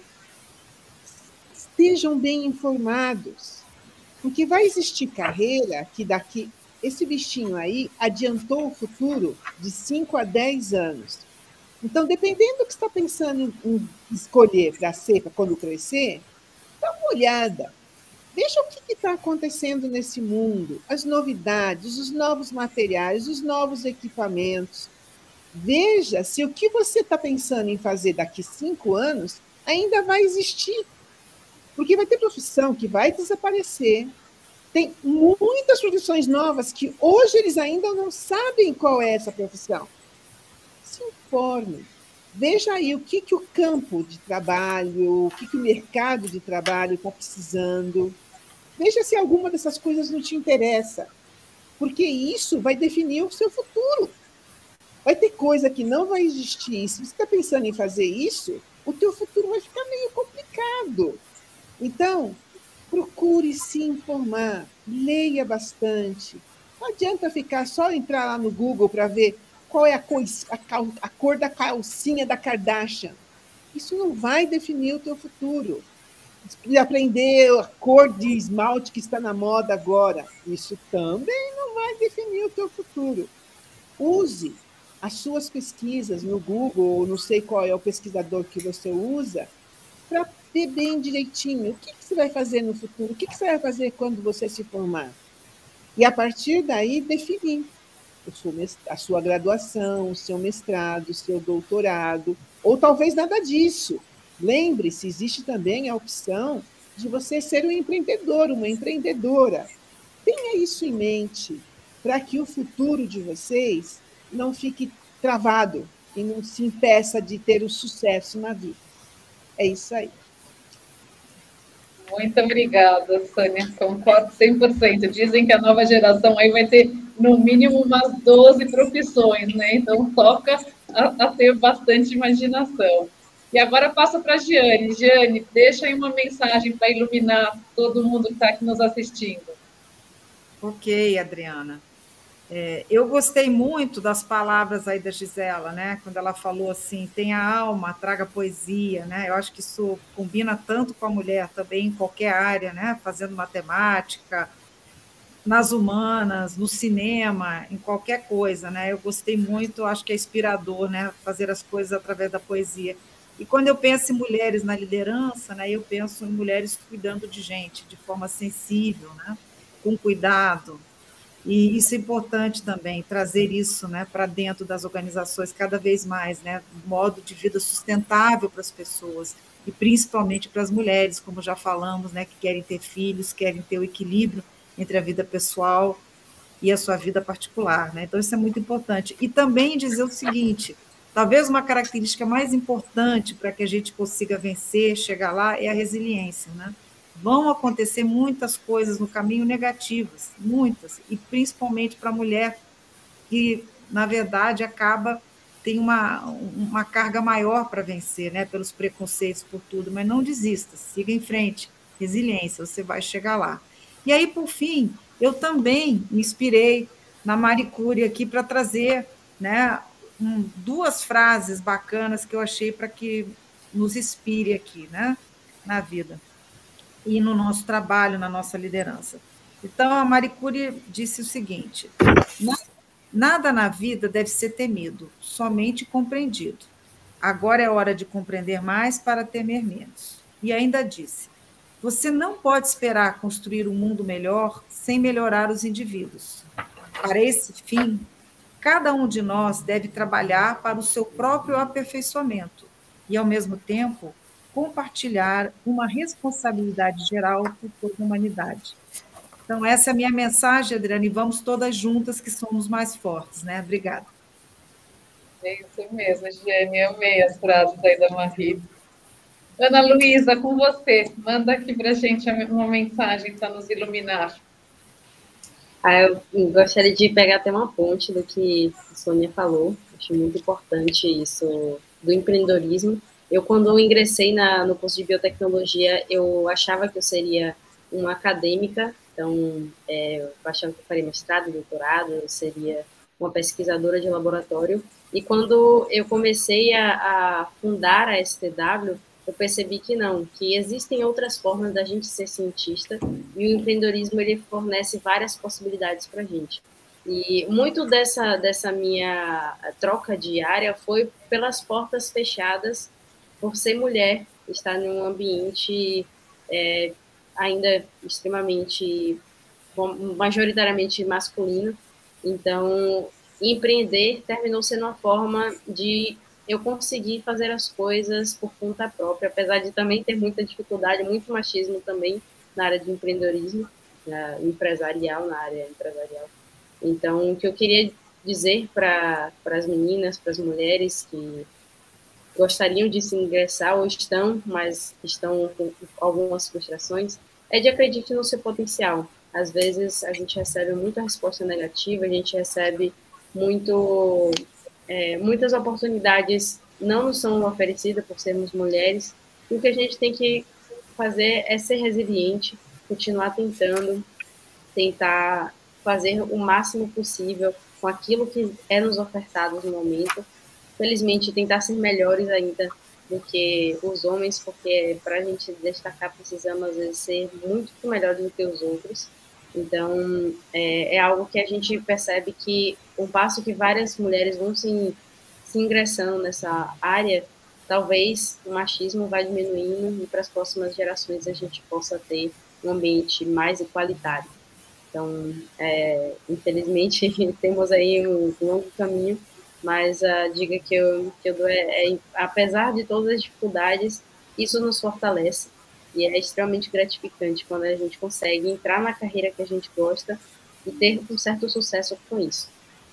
estejam bem informados, porque vai existir carreira que daqui, esse bichinho aí adiantou o futuro de cinco a dez anos. Então, dependendo do que você está pensando em escolher para ser, para quando crescer, dá uma olhada. Veja o que está acontecendo nesse mundo, as novidades, os novos materiais, os novos equipamentos. Veja se o que você está pensando em fazer daqui cinco anos ainda vai existir. Porque vai ter profissão que vai desaparecer. Tem muitas profissões novas que hoje eles ainda não sabem qual é essa profissão. Se informe. Veja aí o que, que o campo de trabalho, o que, que o mercado de trabalho está precisando. Veja se alguma dessas coisas não te interessa, porque isso vai definir o seu futuro. Vai ter coisa que não vai existir. Se você está pensando em fazer isso, o teu futuro vai ficar meio complicado. Então, procure se informar, leia bastante. Não adianta ficar só entrar lá no Google para ver qual é a cor, a, cal, a cor da calcinha da Kardashian. Isso não vai definir o teu futuro. E aprender a cor de esmalte que está na moda agora. Isso também não vai definir o teu futuro. Use as suas pesquisas no Google, ou não sei qual é o pesquisador que você usa, para ver bem direitinho o que, que você vai fazer no futuro, o que, que você vai fazer quando você se formar. E, a partir daí, definir a sua graduação, o seu mestrado, o seu doutorado, ou talvez nada disso. Lembre-se, existe também a opção de você ser um empreendedor, uma empreendedora. Tenha isso em mente, para que o futuro de vocês não fique travado e não se impeça de ter o sucesso na vida. É isso aí. Muito obrigada, Sônia. Concordo cem por cento. Dizem que a nova geração aí vai ter, no mínimo, umas doze profissões, né? Então, toca a, a ter bastante imaginação. E agora passo para a Giane. Giane, deixa aí uma mensagem para iluminar todo mundo que está aqui nos assistindo. Ok, Adriana. É, eu gostei muito das palavras aí da Gisela, né? Quando ela falou assim, tenha alma, traga poesia, né? Eu acho que isso combina tanto com a mulher também em qualquer área, né? Fazendo matemática, nas humanas, no cinema, em qualquer coisa, né? Eu gostei muito, acho que é inspirador, né? Fazer as coisas através da poesia. E quando eu penso em mulheres na liderança, né? Eu penso em mulheres cuidando de gente de forma sensível, né? Com cuidado. E isso é importante também, trazer isso, né, para dentro das organizações cada vez mais, né, modo de vida sustentável para as pessoas, e principalmente para as mulheres, como já falamos, né, que querem ter filhos, querem ter o equilíbrio entre a vida pessoal e a sua vida particular. Né? Então, isso é muito importante. E também dizer o seguinte, talvez uma característica mais importante para que a gente consiga vencer, chegar lá, é a resiliência, né? Vão acontecer muitas coisas no caminho negativas, muitas, e principalmente para a mulher que, na verdade, acaba, tem uma, uma carga maior para vencer, né, pelos preconceitos, por tudo, mas não desista, siga em frente, resiliência, você vai chegar lá. E aí, por fim, eu também me inspirei na Marie Curie aqui para trazer, né, um, duas frases bacanas que eu achei para que nos inspire aqui, né, na vida. e no nosso trabalho, na nossa liderança. Então, a Marie Curie disse o seguinte: nada na vida deve ser temido, somente compreendido. Agora é hora de compreender mais para temer menos. E ainda disse: você não pode esperar construir um mundo melhor sem melhorar os indivíduos. Para esse fim, cada um de nós deve trabalhar para o seu próprio aperfeiçoamento e, ao mesmo tempo, compartilhar uma responsabilidade geral por toda a humanidade. Então, essa é a minha mensagem, Adriana, e vamos todas juntas que somos mais fortes, né? Obrigada. É isso mesmo, Giane, amei as frases aí da Marie. Ana Luísa, com você, manda aqui para a gente uma mensagem para nos iluminar. Ah, eu gostaria de pegar até uma ponte do que a Sônia falou, acho muito importante isso do empreendedorismo. Eu, quando ingressei na, no curso de biotecnologia, eu achava que eu seria uma acadêmica, então é, eu achava que eu faria mestrado, doutorado, eu seria uma pesquisadora de laboratório, e quando eu comecei a, a fundar a S T W, eu percebi que não, que existem outras formas da gente ser cientista, e o empreendedorismo ele fornece várias possibilidades para a gente. E muito dessa, dessa minha troca diária foi pelas portas fechadas, por ser mulher, estar num ambiente é, ainda extremamente, majoritariamente masculino. Então, empreender terminou sendo uma forma de eu conseguir fazer as coisas por conta própria, apesar de também ter muita dificuldade, muito machismo também na área de empreendedorismo, na empresarial, na área empresarial. Então, o que eu queria dizer para as meninas, para as mulheres que gostariam de se ingressar ou estão, mas estão com algumas frustrações, é de acreditar no seu potencial. Às vezes, a gente recebe muita resposta negativa, a gente recebe muito... É, muitas oportunidades não nos são oferecidas por sermos mulheres, e o que a gente tem que fazer é ser resiliente, continuar tentando, tentar fazer o máximo possível com aquilo que é nos ofertado no momento. Felizmente, tentar ser melhores ainda do que os homens, porque para a gente destacar precisamos, às vezes, ser muito melhores do que os outros. Então, é, é algo que a gente percebe que, um passo que várias mulheres vão se, se ingressando nessa área, talvez o machismo vai diminuindo e para as próximas gerações a gente possa ter um ambiente mais igualitário. Então, é, infelizmente, temos aí um longo caminho, mas a dica que eu, que eu dou é, é, apesar de todas as dificuldades, isso nos fortalece. E é extremamente gratificante quando a gente consegue entrar na carreira que a gente gosta e ter um certo sucesso com isso.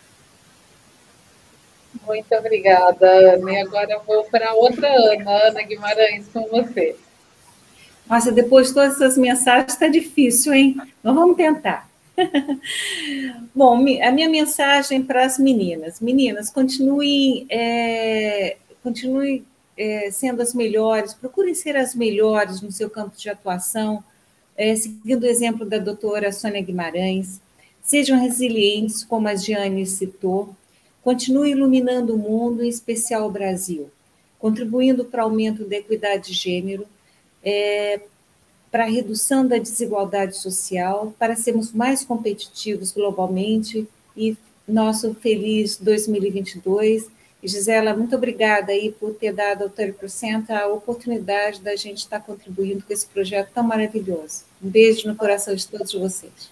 Muito obrigada, Ana. E agora eu vou para outra Ana, Ana Guimarães, com você. Nossa, depois de todas essas mensagens, está difícil, hein? Mas vamos tentar. Bom, a minha mensagem para as meninas. Meninas, continuem, é, continuem É, sendo as melhores, procurem ser as melhores no seu campo de atuação, é, seguindo o exemplo da doutora Sônia Guimarães, sejam resilientes, como a Giane citou, continue iluminando o mundo, em especial o Brasil, contribuindo para o aumento da equidade de gênero, é, para a redução da desigualdade social, para sermos mais competitivos globalmente e nosso feliz dois mil e vinte e dois. E, Gisela, muito obrigada aí por ter dado ao trinta por cento a oportunidade da gente estar contribuindo com esse projeto tão maravilhoso. Um beijo no coração de todos vocês.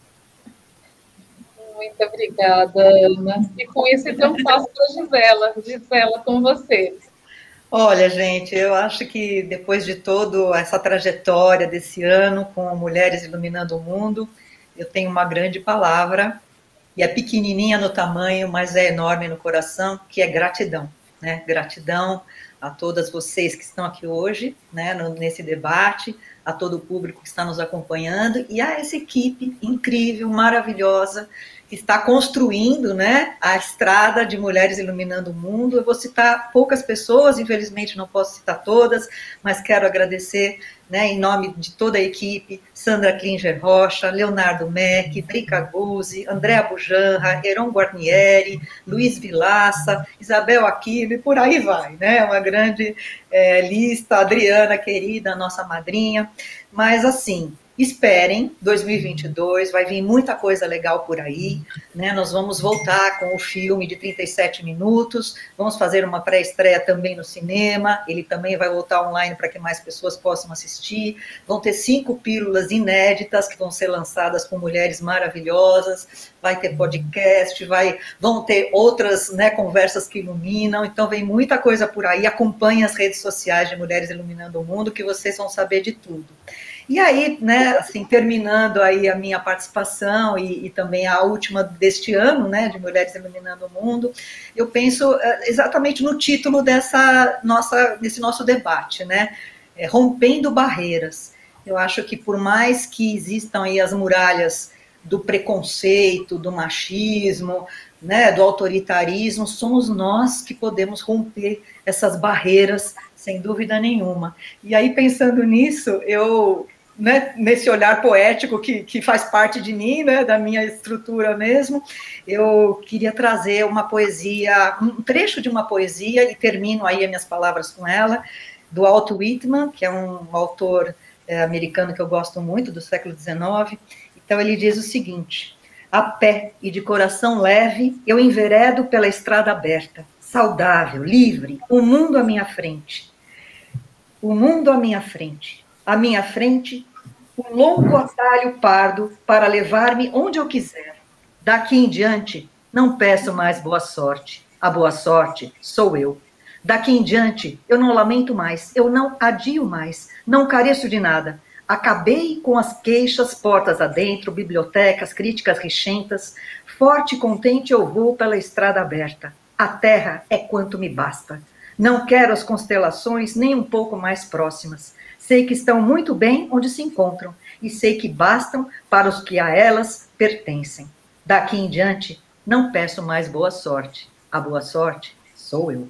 Muito obrigada, Ana. E com isso, então, passo para a Gisela. Gisela, com você. Olha, gente, eu acho que depois de toda essa trajetória desse ano com Mulheres Iluminando o Mundo, eu tenho uma grande palavra, e é pequenininha no tamanho, mas é enorme no coração, que é gratidão, né? Gratidão a todas vocês que estão aqui hoje, né, no, nesse debate, a todo o público que está nos acompanhando, e a essa equipe incrível, maravilhosa, que está construindo, né, a estrada de Mulheres Iluminando o Mundo. Eu vou citar poucas pessoas, infelizmente não posso citar todas, mas quero agradecer, né, em nome de toda a equipe, Sandra Klinger Rocha, Leonardo Meck, Drica Guzzi, Andréa Bujanra, Heron Guarnieri, Luiz Vilaça, Isabel Aquino, e por aí vai, né, uma grande é, lista, a Adriana, querida, nossa madrinha, mas assim, esperem, dois mil e vinte e dois, vai vir muita coisa legal por aí, né? Nós vamos voltar com o filme de trinta e sete minutos, vamos fazer uma pré-estreia também no cinema, ele também vai voltar online para que mais pessoas possam assistir, vão ter cinco pílulas inéditas que vão ser lançadas com mulheres maravilhosas, vai ter podcast, vai, vão ter outras, né, conversas que iluminam, então vem muita coisa por aí, acompanhem as redes sociais de Mulheres Iluminando o Mundo, que vocês vão saber de tudo. E aí, né, assim, terminando aí a minha participação e, e também a última deste ano, né, de Mulheres Iluminando o Mundo, eu penso exatamente no título dessa nossa, desse nosso debate, né, é, rompendo barreiras. Eu acho que por mais que existam aí as muralhas do preconceito, do machismo, né, do autoritarismo, somos nós que podemos romper essas barreiras, sem dúvida nenhuma. E aí, pensando nisso, eu, né, nesse olhar poético que, que faz parte de mim, né, da minha estrutura mesmo, eu queria trazer uma poesia, um trecho de uma poesia, e termino aí as minhas palavras com ela, do Walt Whitman, que é um autor é, americano que eu gosto muito, do século dezenove. Então, ele diz o seguinte: a pé e de coração leve, eu enveredo pela estrada aberta, saudável, livre, o mundo à minha frente. O mundo à minha frente. À minha frente, um longo atalho pardo para levar-me onde eu quiser. Daqui em diante, não peço mais boa sorte. A boa sorte sou eu. Daqui em diante, eu não lamento mais, eu não adio mais, não careço de nada. Acabei com as queixas portas adentro, bibliotecas, críticas rixentas. Forte e contente eu vou pela estrada aberta. A terra é quanto me basta. Não quero as constelações nem um pouco mais próximas. Sei que estão muito bem onde se encontram e sei que bastam para os que a elas pertencem. Daqui em diante, não peço mais boa sorte. A boa sorte sou eu.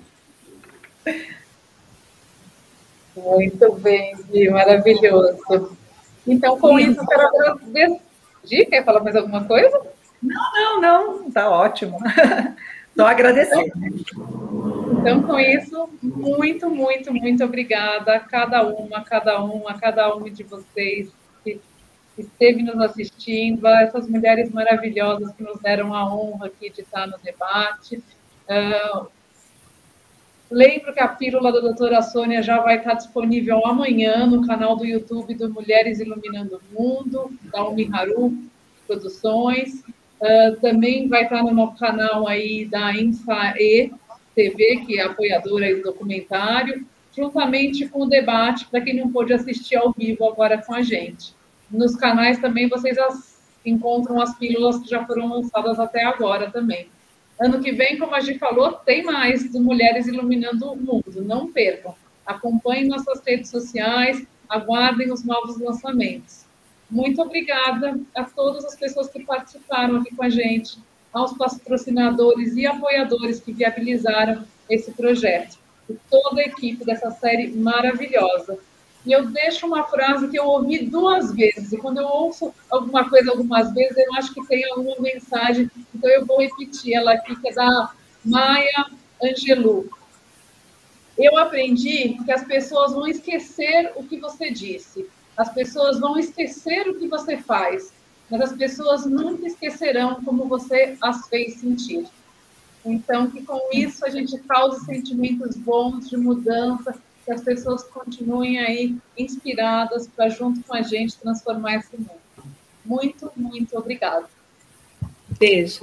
Muito bem, Gi, maravilhoso. Então, com isso, eu quero agradecer. Gi, quer falar mais alguma coisa? Não, não, não, tá ótimo. Só agradecer. Então, com isso, muito, muito, muito obrigada a cada uma, a cada um, a cada um de vocês que esteve nos assistindo, a essas mulheres maravilhosas que nos deram a honra aqui de estar no debate. Uh, lembro que a pílula da doutora Sônia já vai estar disponível amanhã no canal do YouTube do Mulheres Iluminando o Mundo, da Umiharu Produções. Uh, também vai estar no canal aí da INSAE T V, que é apoiadora do documentário, juntamente com o debate, para quem não pôde assistir ao vivo agora com a gente. Nos canais também vocês as, encontram as pílulas que já foram lançadas até agora também. Ano que vem, como a gente falou, tem mais do Mulheres Iluminando o Mundo. Não percam. Acompanhem nossas redes sociais, aguardem os novos lançamentos. Muito obrigada a todas as pessoas que participaram aqui com a gente, aos patrocinadores e apoiadores que viabilizaram esse projeto, e toda a equipe dessa série maravilhosa. E eu deixo uma frase que eu ouvi duas vezes, e quando eu ouço alguma coisa algumas vezes, eu acho que tem alguma mensagem, então eu vou repetir ela aqui, que é da Maya Angelou. Eu aprendi que as pessoas vão esquecer o que você disse, as pessoas vão esquecer o que você faz, mas as pessoas nunca esquecerão como você as fez sentir. Então, que com isso a gente cause sentimentos bons de mudança, que as pessoas continuem aí inspiradas para, junto com a gente, transformar esse mundo. Muito, muito obrigada. Beijo.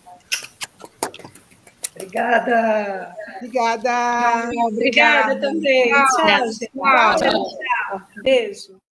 Obrigada. Obrigada. Obrigada também. Tchau, tchau. Tchau, tchau. Beijo.